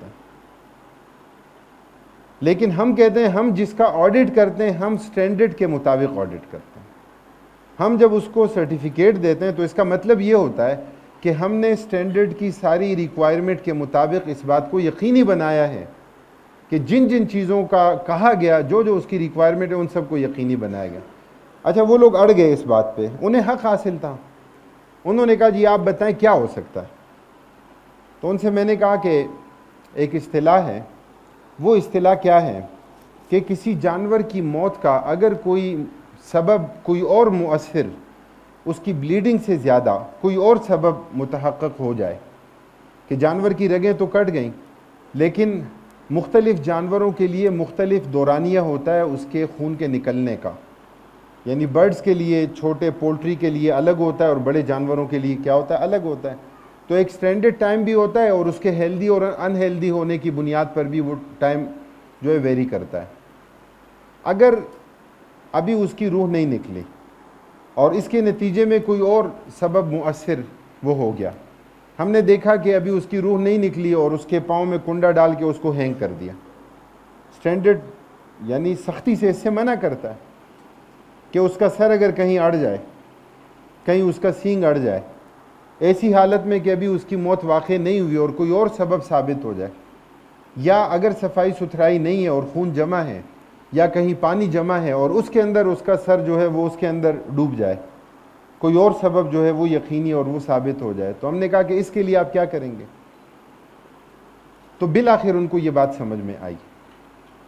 लेकिन हम कहते हैं हम जिसका ऑडिट करते हैं हम स्टैंडर्ड के मुताबिक ऑडिट करते हैं। हम जब उसको सर्टिफिकेट देते हैं तो इसका मतलब ये होता है कि हमने स्टैंडर्ड की सारी रिक्वायरमेंट के मुताबिक इस बात को यकीनी बनाया है कि जिन जिन चीज़ों का कहा गया, जो जो उसकी रिक्वायरमेंट है, उन सबको यकीनी बनाया गया। अच्छा, वो लोग अड़ गए इस बात पे, उन्हें हक़ हासिल था। उन्होंने कहा जी आप बताएं क्या हो सकता है। तो उनसे मैंने कहा कि एक इस्तिलाह है, वो इस्तिलाह क्या है कि किसी जानवर की मौत का अगर कोई सबब, कोई और मुअस्सिर, उसकी ब्लीडिंग से ज़्यादा कोई और सबब मुतहक्क़क़ हो जाए, कि जानवर की रगें तो कट गईं लेकिन मुख्तलिफ़ जानवरों के लिए मुख्तलिफ़ दौरानिया होता है उसके खून के निकलने का, यानी बर्ड्स के लिए, छोटे पोल्ट्री के लिए अलग होता है और बड़े जानवरों के लिए क्या होता है, अलग होता है। तो एक स्टैंडर्ड टाइम भी होता है और उसके हेल्दी और अनहेल्दी होने की बुनियाद पर भी वो टाइम जो है वेरी करता है। अगर अभी उसकी रूह नहीं निकली और इसके नतीजे में कोई और सबब मुअस्सिर वो हो गया, हमने देखा कि अभी उसकी रूह नहीं निकली और उसके पाँव में कुंडा डाल के उसको हैंग कर दिया, स्टैंडर्ड यानी सख्ती से इससे मना करता है कि उसका सर अगर कहीं अड़ जाए, कहीं उसका सींग अड़ जाए, ऐसी हालत में कि अभी उसकी मौत वाक़ई नहीं हुई और कोई और सबब साबित हो जाए, या अगर सफाई सुथराई नहीं है और खून जमा है, या कहीं पानी जमा है और उसके अंदर उसका सर जो है वो उसके अंदर डूब जाए, कोई और सबब जो है वो यकीनी और वो साबित हो जाए, तो हमने कहा कि इसके लिए आप क्या करेंगे। तो बिल आखिर उनको ये बात समझ में आई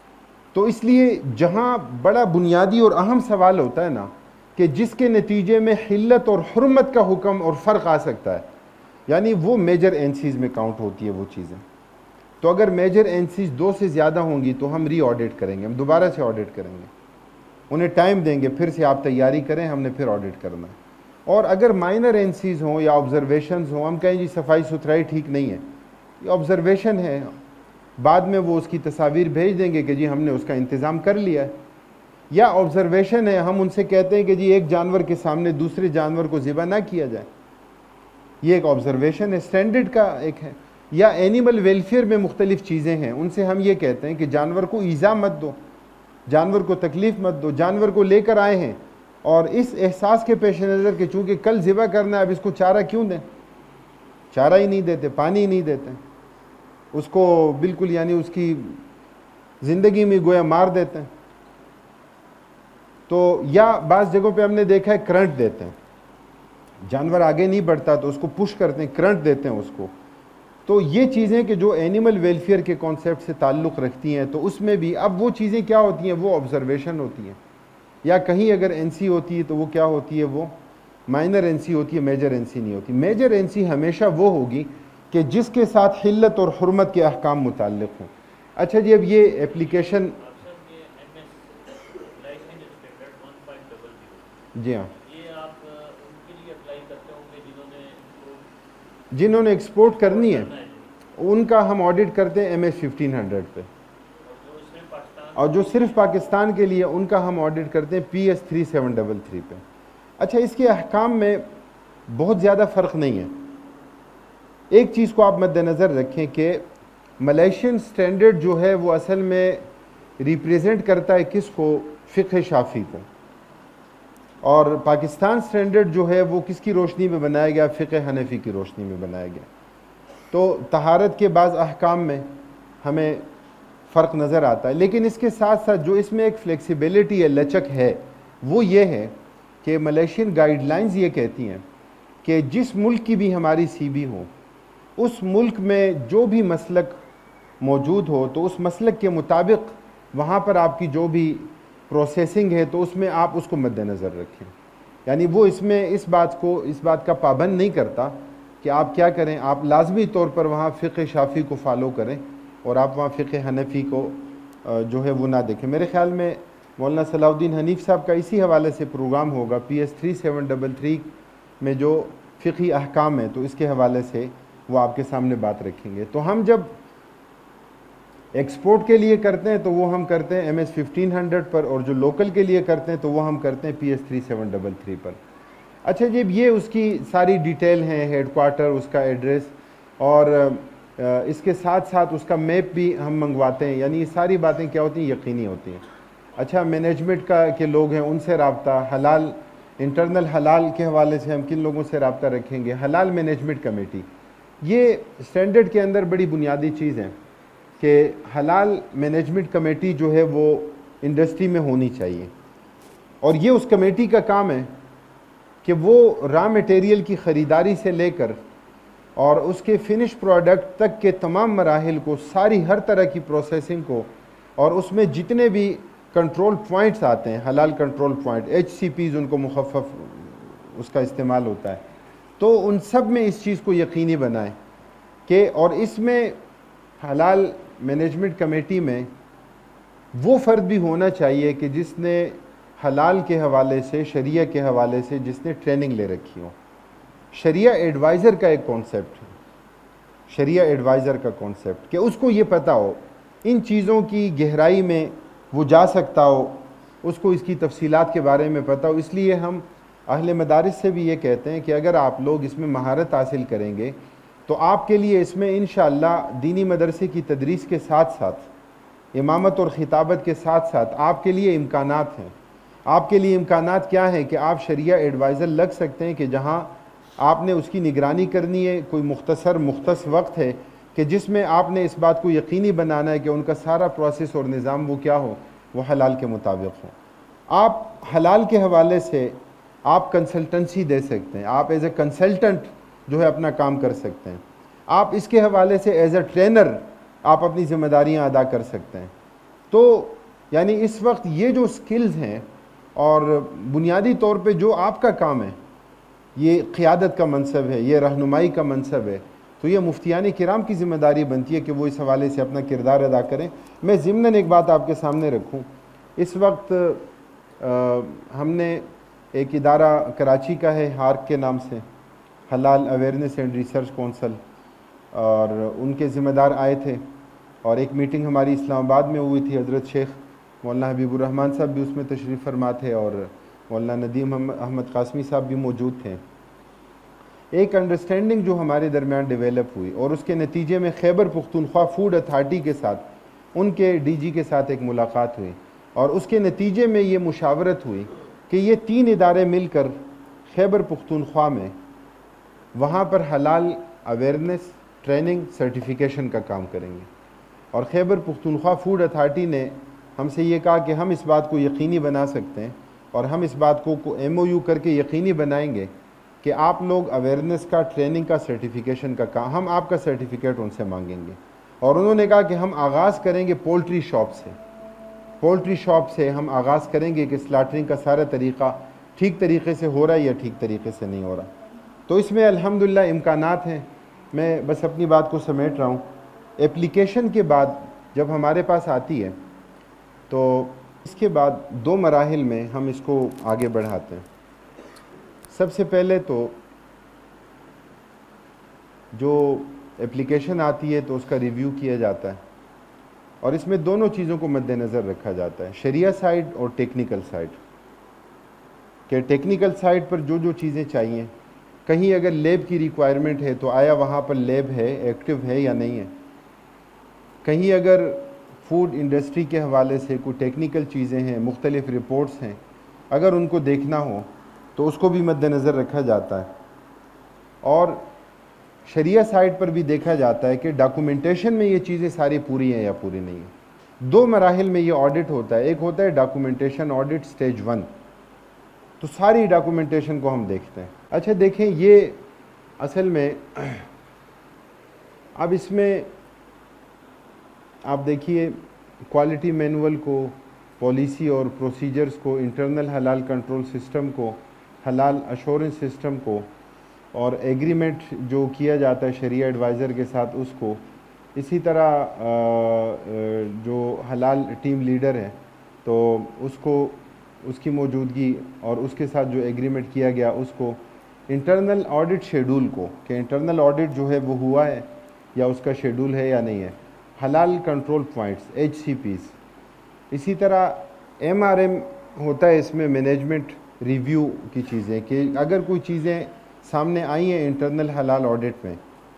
तो इसलिए जहाँ बड़ा बुनियादी और अहम सवाल होता है ना कि जिसके नतीजे में हिल्लत और हुर्मत का हुक्म और फ़र्क आ सकता है, यानी वो मेजर एनसीज में काउंट होती है वो चीज़ें। तो अगर मेजर एनसीज दो से ज़्यादा होंगी तो हम री ऑडिट करेंगे, हम दोबारा से ऑडिट करेंगे, उन्हें टाइम देंगे, फिर से आप तैयारी करें, हमने फिर ऑडिट करना है। और अगर माइनर एनसीज हों या ऑब्जर्वेशंस हों, हम कहें जी सफाई सुथराई ठीक नहीं है, ये ऑब्जर्वेशन है, बाद में वो उसकी तस्वीर भेज देंगे कि जी हमने उसका इंतज़ाम कर लिया है। या ऑब्जर्वेशन है, हम उनसे कहते हैं कि जी एक जानवर के सामने दूसरे जानवर को ज़िबा ना किया जाए, ये एक ऑब्जर्वेशन है, स्टैंडर्ड का एक है। या एनिमल वेलफेयर में मुख्तलिफ़ चीज़ें हैं, उनसे हम ये कहते हैं कि जानवर को ईज़ा मत दो, जानवर को तकलीफ़ मत दो, जानवर को लेकर आए हैं और इस एहसास के पेश नज़र के चूँकि कल ज़िबा करना है, अब इसको चारा क्यों दें, चारा ही नहीं देते, पानी ही नहीं देते उसको, बिल्कुल यानी उसकी ज़िंदगी में गोया मार देते हैं। तो या बाज़ जगहों पे हमने देखा है करंट देते हैं, जानवर आगे नहीं बढ़ता तो उसको पुश करते हैं, करंट देते हैं उसको। तो ये चीज़ें कि जो एनिमल वेलफेयर के कॉन्सेप्ट से ताल्लुक़ रखती हैं, तो उसमें भी अब वो चीज़ें क्या होती हैं, वो ऑब्जर्वेशन होती हैं, या कहीं अगर एनसी होती है तो वो क्या होती है, वो माइनर एनसी होती है, मेजर एनसी नहीं होती। मेजर एनसी हमेशा वो होगी कि जिसके साथ हिल्लत और हुर्मत के अहकाम मुताल्लिक़ हों। अच्छा जी, अब ये एप्लीकेशन, जी हाँ, जिन्होंने एक्सपोर्ट करनी है उनका हम ऑडिट करते हैं एम एस फिफ्टीन हंड्रेड पे, और जो सिर्फ पाकिस्तान के लिए उनका हम ऑडिट करते हैं P S three seven double three पे। अच्छा, इसके अहकाम में बहुत ज़्यादा फ़र्क नहीं है। एक चीज़ को आप मद्देनज़र रखें कि मलेशियन स्टैंडर्ड जो है वो असल में रिप्रेजेंट करता है किसको, फ़िक़्ह शाफ़ी को, और पाकिस्तान स्टैंडर्ड जो है वो किसकी रोशनी में बनाया गया, फ़िक़्ह हनफ़ी की रोशनी में बनाया गया। तो तहारत के बाज़ अहकाम में हमें फ़र्क नज़र आता है, लेकिन इसके साथ साथ जो इसमें एक फ़्लेक्सिबिलिटी है, लचक है, वो ये है कि मलेशियन गाइडलाइंस ये कहती हैं कि जिस मुल्क की भी हमारी सी बी हो, उस मुल्क में जो भी मसलक मौजूद हो तो उस मसलक के मुताबिक वहाँ पर आपकी जो भी प्रोसेसिंग है तो उसमें आप उसको मद्देनज़र रखें। यानी वो इसमें इस बात को इस बात का पाबंद नहीं करता कि आप क्या करें, आप लाजमी तौर पर वहाँ फ़िक़्ह शाफ़ी को फॉलो करें और आप वहाँ फ़िक़्ह हनफ़ी को जो है वो ना देखें। मेरे ख़्याल में मौलाना सलाहुद्दीन हनीफ़ साहब का इसी हवाले से प्रोग्राम होगा, P S three seven double three में जो फ़िक़्ही अहकाम है, तो इसके हवाले से वो आपके सामने बात रखेंगे। तो हम जब एक्सपोर्ट के लिए करते हैं तो वो हम करते हैं एम एस फिफ्टीन हंड्रेड पर, और जो लोकल के लिए करते हैं तो वो हम करते हैं P S three seven double three पर। अच्छा जी, ये उसकी सारी डिटेल हैं, हेड क्वार्टर, उसका एड्रेस, और इसके साथ साथ उसका मैप भी हम मंगवाते हैं। यानी ये सारी बातें क्या होती हैं, यकीनी होती हैं। अच्छा, मैनेजमेंट का के लोग हैं, उनसे रब्ता, हलाल इंटरनल हलाल के हवाले से हम किन लोगों से रब्ता रखेंगे, हलाल मैनेजमेंट कमेटी। ये स्टैंडर्ड के अंदर बड़ी बुनियादी चीज़ है कि हलाल मैनेजमेंट कमेटी जो है वो इंडस्ट्री में होनी चाहिए, और ये उस कमेटी का काम है कि वो रॉ मटेरियल की ख़रीदारी से लेकर और उसके फिनिश प्रोडक्ट तक के तमाम मराहिल को, सारी हर तरह की प्रोसेसिंग को, और उसमें जितने भी कंट्रोल पॉइंट्स आते हैं, हलाल control point, H C Ps उनको मुखफ़फ़ उसका इस्तेमाल होता है, तो उन सब में इस चीज़ को यकीनी बनाएं कि, और इसमें हलाल मैनेजमेंट कमेटी में वो फ़र्द भी होना चाहिए कि जिसने हलाल के हवाले से, शरिया के हवाले से जिसने ट्रेनिंग ले रखी हो। शरिया एडवाइज़र का एक कॉन्सेप्ट है, शरिया एडवाइज़र का कॉन्सेप्ट, कि उसको ये पता हो, इन चीज़ों की गहराई में वो जा सकता हो, उसको इसकी तफसीलात के बारे में पता हो। इसलिए हम अहले मदारिस से भी ये कहते हैं कि अगर आप लोग इसमें महारत हासिल करेंगे तो आपके लिए इसमें इंशाअल्लाह दीनी मदरसे की तदरीस के साथ साथ, इमामत और ख़िताबत के साथ साथ आपके लिए इम्कानात हैं। आपके लिए इम्कानात क्या हैं कि आप शरिया एडवाइज़र लग सकते हैं कि जहाँ आपने उसकी निगरानी करनी है, कोई मुख्तसर मुख्तस वक्त है कि जिसमें आपने इस बात को यकीनी बनाना है कि उनका सारा प्रोसेस और निज़ाम वो क्या हो, वो हलाल के मुताबिक हो। आप हलाल के हवाले से आप कंसल्टेंसी दे सकते हैं, आप एज ए कंसल्टेंट जो है अपना काम कर सकते हैं। आप इसके हवाले से एज ए ट्रेनर आप अपनी ज़िम्मेदारियां अदा कर सकते हैं। तो यानी इस वक्त ये जो स्किल्स हैं और बुनियादी तौर पे जो आपका काम है, ये क़ियादत का मनसब है, ये रहनुमाई का मनसब है, तो ये मुफ्तियान किराम की ज़िम्मेदारी बनती है कि वो इस हवाले से अपना किरदार अदा करें। मैं ज़िम्नन एक बात आपके सामने रखूं, इस वक्त आ, हमने एक इदारा कराची का है हार्क के नाम से, हलाल अवेयरनेस एंड रिसर्च कौंसल, और उनके ज़िम्मेदार आए थे और एक मीटिंग हमारी इस्लामाबाद में हुई थी। हज़रत शेख मौलाना हबीबुर रहमान साहब भी उसमें तशरीफ़ फरमा थे और मौलाना नदीम अहमद कासमी साहब भी मौजूद थे। एक अंडरस्टैंडिंग जो हमारे दरमियान डेवलप हुई और उसके नतीजे में खैबर पुख्तूनख्वा फूड अथॉरिटी के साथ उनके डीजी के साथ एक मुलाकात हुई और उसके नतीजे में ये मुशावरत हुई कि ये तीन इदारे मिलकर खैबर पुख्तूनख्वा में वहाँ पर हलाल अवेयरनेस ट्रेनिंग सर्टिफिकेशन का काम करेंगे। और खैबर पुख्तूनख्वा फूड अथॉरिटी ने हमसे ये कहा कि हम इस बात को यकीनी बना सकते हैं और हम इस बात को, को एम ओ यू करके यकीनी बनाएंगे कि आप लोग अवेयरनेस का, ट्रेनिंग का, सर्टिफिकेशन का काम, हम आपका सर्टिफिकेट उनसे मांगेंगे। और उन्होंने कहा कि हम आगाज़ करेंगे पोल्ट्री शॉप से, पोल्ट्री शॉप से हम आगाज़ करेंगे कि स्लाटरिंग का सारा तरीक़ा ठीक तरीके से हो रहा है या ठीक तरीके से नहीं हो रहा। तो इसमें अल्हम्दुलिल्लाह इम्कानात हैं। मैं बस अपनी बात को समेट रहा हूँ। एप्लीकेशन के बाद जब हमारे पास आती है तो इसके बाद दो मराहिल में हम इसको आगे बढ़ाते हैं। सबसे पहले तो जो एप्लीकेशन आती है तो उसका रिव्यू किया जाता है और इसमें दोनों चीज़ों को मद्देनज़र रखा जाता है, शरिया साइड और टेक्निकल साइड। कि टेक्निकल साइड पर जो जो चीज़ें चाहिए, कहीं अगर लैब की रिक्वायरमेंट है तो आया वहाँ पर लैब है, एक्टिव है या नहीं है। कहीं अगर फूड इंडस्ट्री के हवाले से कोई टेक्निकल चीज़ें हैं, मुख्तलिफ़ रिपोर्ट्स हैं, अगर उनको देखना हो तो उसको भी मद्देनज़र रखा जाता है। और शरिया साइड पर भी देखा जाता है कि डॉक्यूमेंटेशन में ये चीज़ें सारी पूरी हैं या पूरी नहीं हैं। दो मराहिल में ये ऑडिट होता है। एक होता है डॉक्यूमेंटेशन ऑडिट स्टेज वन, तो सारी डॉक्यूमेंटेशन को हम देखते हैं। अच्छा देखें, ये असल में अब इसमें आप देखिए क्वालिटी मैनुअल को, पॉलिसी और प्रोसीजर्स को, इंटरनल हलाल कंट्रोल सिस्टम को, हलाल अश्योरेंस सिस्टम को, और एग्रीमेंट जो किया जाता है शरिया एडवाइज़र के साथ उसको, इसी तरह जो हलाल टीम लीडर है तो उसको, उसकी मौजूदगी और उसके साथ जो एग्रीमेंट किया गया उसको, इंटरनल ऑडिट शेड्यूल को कि इंटरनल ऑडिट जो है वो हुआ है या उसका शेड्यूल है या नहीं है, हलाल control points H C Ps, इसी तरह एम आर एम होता है इसमें मैनेजमेंट रिव्यू की चीज़ें कि अगर कोई चीज़ें सामने आई हैं इंटरनल हलाल ऑडिट में,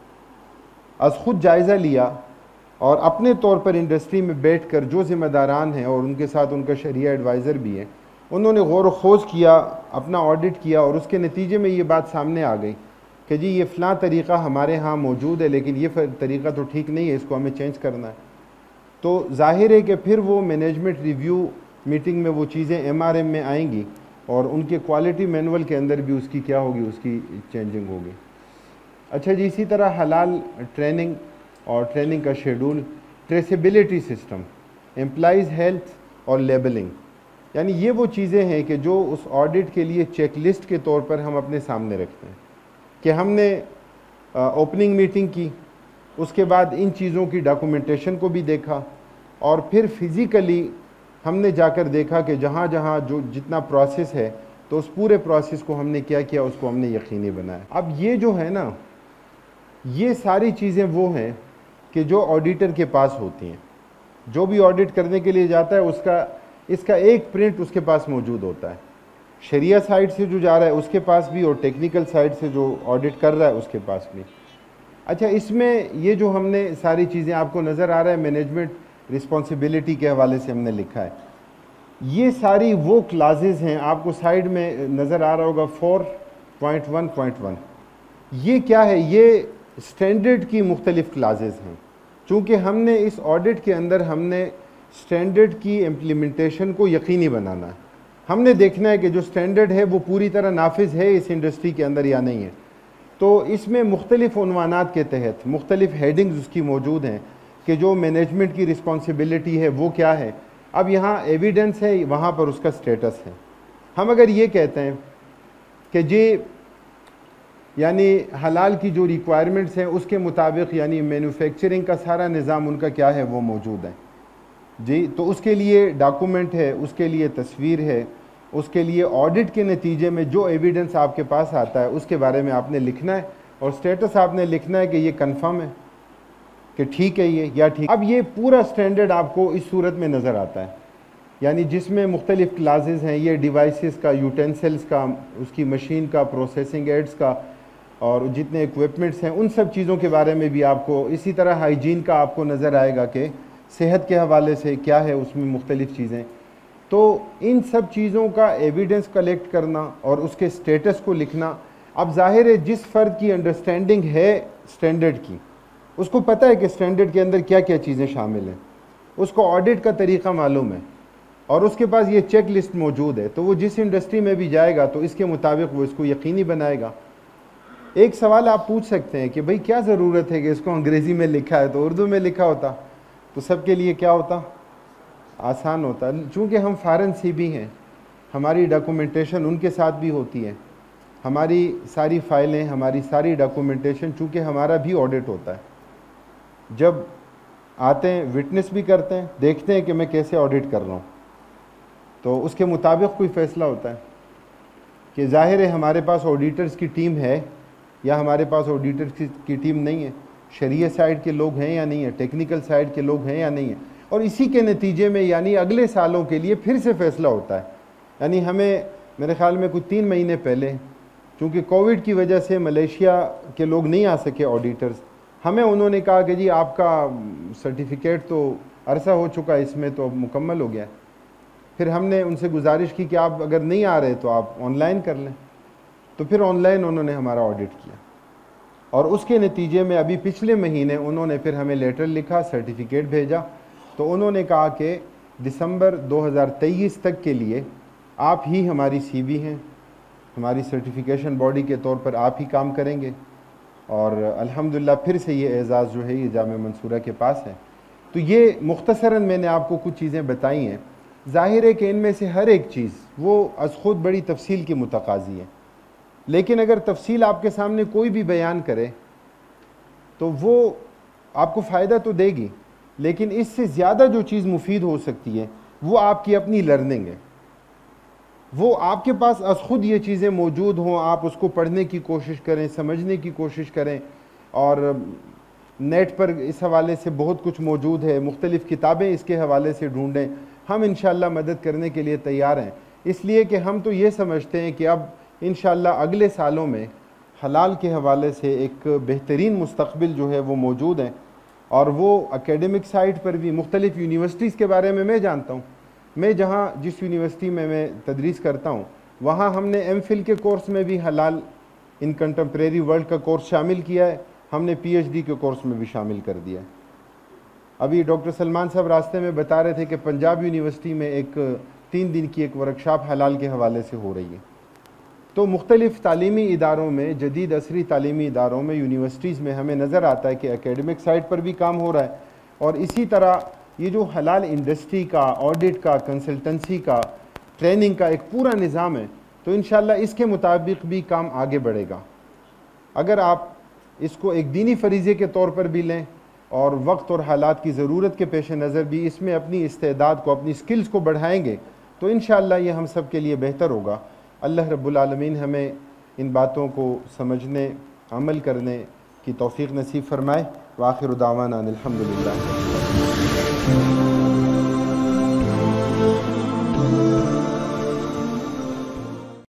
अज खुद जायज़ा लिया और अपने तौर पर इंडस्ट्री में बैठकर जो ज़िम्मेदारान हैं और उनके साथ उनका शरिया एडवाइज़र भी है, उन्होंने गौर व खोज किया, अपना ऑडिट किया और उसके नतीजे में ये बात सामने आ गई कि जी ये फ़लाँ तरीक़ा हमारे यहाँ मौजूद है लेकिन ये तरीक़ा तो ठीक नहीं है, इसको हमें चेंज करना है। तो ज़ाहिर है कि फिर वो मैनेजमेंट रिव्यू मीटिंग में वो चीज़ें एम आर एम में आएंगी और उनके क्वालिटी मैनुअल के अंदर भी उसकी क्या होगी, उसकी चेंजिंग होगी। अच्छा जी, इसी तरह हलाल ट्रेनिंग और ट्रेनिंग का schedule, traceability system, employees health और लेबलिंग, यानी ये वो चीज़ें हैं कि जो उस ऑडिट के लिए चेक लिस्ट के तौर पर हम अपने सामने रखते हैं कि हमने ओपनिंग मीटिंग की, उसके बाद इन चीज़ों की डॉक्यूमेंटेशन को भी देखा और फिर फिज़िकली हमने जाकर देखा कि जहाँ जहाँ जो जितना प्रोसेस है तो उस पूरे प्रोसेस को हमने क्या किया, उसको हमने यकीनी बनाया। अब ये जो है ना, ये सारी चीज़ें वो हैं कि जो ऑडिटर के पास होती हैं। जो भी ऑडिट करने के लिए जाता है उसका इसका एक प्रिंट उसके पास मौजूद होता है, शरिया साइड से जो जा रहा है उसके पास भी और टेक्निकल साइड से जो ऑडिट कर रहा है उसके पास भी। अच्छा, इसमें ये जो हमने सारी चीज़ें आपको नज़र आ रहा है मैनेजमेंट रिस्पॉन्सिबिलिटी के हवाले से हमने लिखा है, ये सारी वो क्लासेस हैं, आपको साइड में नज़र आ रहा होगा four point one point one. ये क्या है, ये स्टैंडर्ड की मुख्तलिफ़ क्लासेस हैं। चूँकि हमने इस ऑडिट के अंदर हमने स्टैंडर्ड की इम्प्लीमेंटेशन को यकीनी बनाना है, हमने देखना है कि जो स्टैंडर्ड है वो पूरी तरह नाफिज है इस इंडस्ट्री के अंदर या नहीं है। तो इसमें मुख्तलिफ़ उन्वानात के तहत मुख्तलिफ़ हेडिंग्स उसकी मौजूद हैं कि जो मैनेजमेंट की रिस्पॉन्सिबिलिटी है वो क्या है, अब यहाँ एविडेंस है, वहाँ पर उसका स्टेटस है। हम अगर ये कहते हैं कि जी यानी हलाल की जो रिक्वायरमेंट्स हैं उसके मुताबिक यानी मैन्युफैक्चरिंग का सारा निज़ाम उनका क्या है वो मौजूद है जी, तो उसके लिए डॉक्यूमेंट है, उसके लिए तस्वीर है, उसके लिए ऑडिट के नतीजे में जो एविडेंस आपके पास आता है उसके बारे में आपने लिखना है और स्टेटस आपने लिखना है कि ये कंफर्म है कि ठीक है ये या ठीक। अब ये पूरा स्टैंडर्ड आपको इस सूरत में नज़र आता है, यानी जिसमें मुख्तलिफ़ क्लासेस हैं, ये डिवाइसेस का, यूटेंसिल्स का, उसकी मशीन का, प्रोसेसिंग एड्स का और जितने इक्विपमेंट्स हैं उन सब चीज़ों के बारे में भी आपको, इसी तरह हाइजीन का आपको नज़र आएगा कि सेहत के हवाले से क्या है उसमें मुख्तलिफ़ चीज़ें। तो इन सब चीज़ों का एविडेंस कलेक्ट करना और उसके स्टेटस को लिखना। अब जाहिर है जिस फ़र्द की अंडरस्टैंडिंग है स्टैंडर्ड की, उसको पता है कि स्टैंडर्ड के अंदर क्या क्या चीज़ें शामिल हैं, उसको ऑडिट का तरीक़ा मालूम है और उसके पास ये चेक लिस्ट मौजूद है, तो वो जिस इंडस्ट्री में भी जाएगा तो इसके मुताबिक वो इसको यकीनी बनाएगा। एक सवाल आप पूछ सकते हैं कि भाई क्या ज़रूरत है कि इसको अंग्रेज़ी में लिखा है, तो उर्दू में लिखा होता तो सबके लिए क्या होता, आसान होता। चूँकि हम फ़ॉरेन से भी हैं, हमारी डॉक्यूमेंटेशन उनके साथ भी होती है, हमारी सारी फ़ाइलें, हमारी सारी डॉक्यूमेंटेशन, चूँकि हमारा भी ऑडिट होता है। जब आते हैं विटनेस भी करते हैं, देखते हैं कि मैं कैसे ऑडिट कर रहा हूँ, तो उसके मुताबिक कोई फ़ैसला होता है कि ज़ाहिर है हमारे पास ऑडिटर्स की टीम है या हमारे पास ऑडिटर्स की, की टीम नहीं है, शरीयत साइड के लोग हैं या नहीं है, टेक्निकल साइड के लोग हैं या नहीं है, और इसी के नतीजे में यानी अगले सालों के लिए फिर से फ़ैसला होता है। यानी हमें मेरे ख़्याल में कुछ तीन महीने पहले, चूँकि कोविड की वजह से मलेशिया के लोग नहीं आ सके ऑडिटर्स, हमें उन्होंने कहा कि जी आपका सर्टिफिकेट तो अरसा हो चुका है, इसमें तो अब मुकम्मल हो गया। फिर हमने उनसे गुजारिश की कि आप अगर नहीं आ रहे तो आप ऑनलाइन कर लें, तो फिर ऑनलाइन उन्होंने हमारा ऑडिट किया और उसके नतीजे में अभी पिछले महीने उन्होंने फिर हमें लेटर लिखा, सर्टिफिकेट भेजा, तो उन्होंने कहा कि दिसंबर दो हज़ार तेईस तक के लिए आप ही हमारी सीबी हैं, हमारी सर्टिफिकेशन बॉडी के तौर पर आप ही काम करेंगे और अल्हम्दुलिल्लाह फिर से ये एज़ाज़ जो है ये जामे मंसूरा के पास है। तो ये मुख्तसरन मैंने आपको कुछ चीज़ें बताई हैं। ज़ाहिर है कि इनमें से हर एक चीज़ वो अज़ ख़ुद बड़ी तफसील की मुतकाज़ी है, लेकिन अगर तफसील आपके सामने कोई भी बयान करे तो वो आपको फ़ायदा तो देगी, लेकिन इससे ज़्यादा जो चीज़ मुफीद हो सकती है वो आपकी अपनी लर्निंग है। वो आपके पास अज़ ख़ुद ये चीज़ें मौजूद हों, आप उसको पढ़ने की कोशिश करें, समझने की कोशिश करें, और नेट पर इस हवाले से बहुत कुछ मौजूद है, मुख्तलिफ़ किताबें इसके हवाले से ढूँढें। हम इंशाअल्लाह मदद करने के लिए तैयार हैं, इसलिए कि हम तो ये समझते हैं कि अब इंशाअल्लाह अगले सालों में हलाल के हवाले से एक बेहतरीन मुस्तक़बिल जो है वो मौजूद है। और वो एकेडमिक साइड पर भी मुख्तलिफ़ यूनिवर्सिटीज़ के बारे में मैं जानता हूँ। मैं जहाँ जिस यूनिवर्सिटी में मैं तदरीस करता हूँ वहाँ हमने एम फिल के कोर्स में भी हलाल इन कंटेम्प्रेरी वर्ल्ड का कोर्स शामिल किया है, हमने पी एच डी के कोर्स में भी शामिल कर दिया है। अभी डॉक्टर सलमान साहब रास्ते में बता रहे थे कि पंजाब यूनिवर्सिटी में एक तीन दिन की एक वर्कशॉप हलाल के हवाले से हो रही है। तो मुख्तलिफ़ तालीमी इदारों में, जदीद असरी तालीमी इदारों में, यूनिवर्सिटीज़ में हमें नज़र आता है कि एकेडमिक साइड पर भी काम हो रहा है, और इसी तरह ये जो हलाल इंडस्ट्री का, ऑडिट का, कंसल्टेंसी का, ट्रेनिंग का एक पूरा निज़ाम है, तो इंशाअल्लाह इसके मुताबिक भी काम आगे बढ़ेगा। अगर आप इसको एक दीनी फरीज़े के तौर पर भी लें और वक्त और हालात की ज़रूरत के पेश नज़र भी इसमें अपनी इस्तेदाद को, अपनी स्किल्स को बढ़ाएंगे, तो इंशाअल्लाह ये हम सब के लिए बेहतर होगा। अल्लाह रब्बुल आलमीन हमें इन बातों को समझने, अमल करने की तौफ़ीक़ नसीब फ़रमाए। व आखिर दावाना अनिल हम्दुलिल्लाह।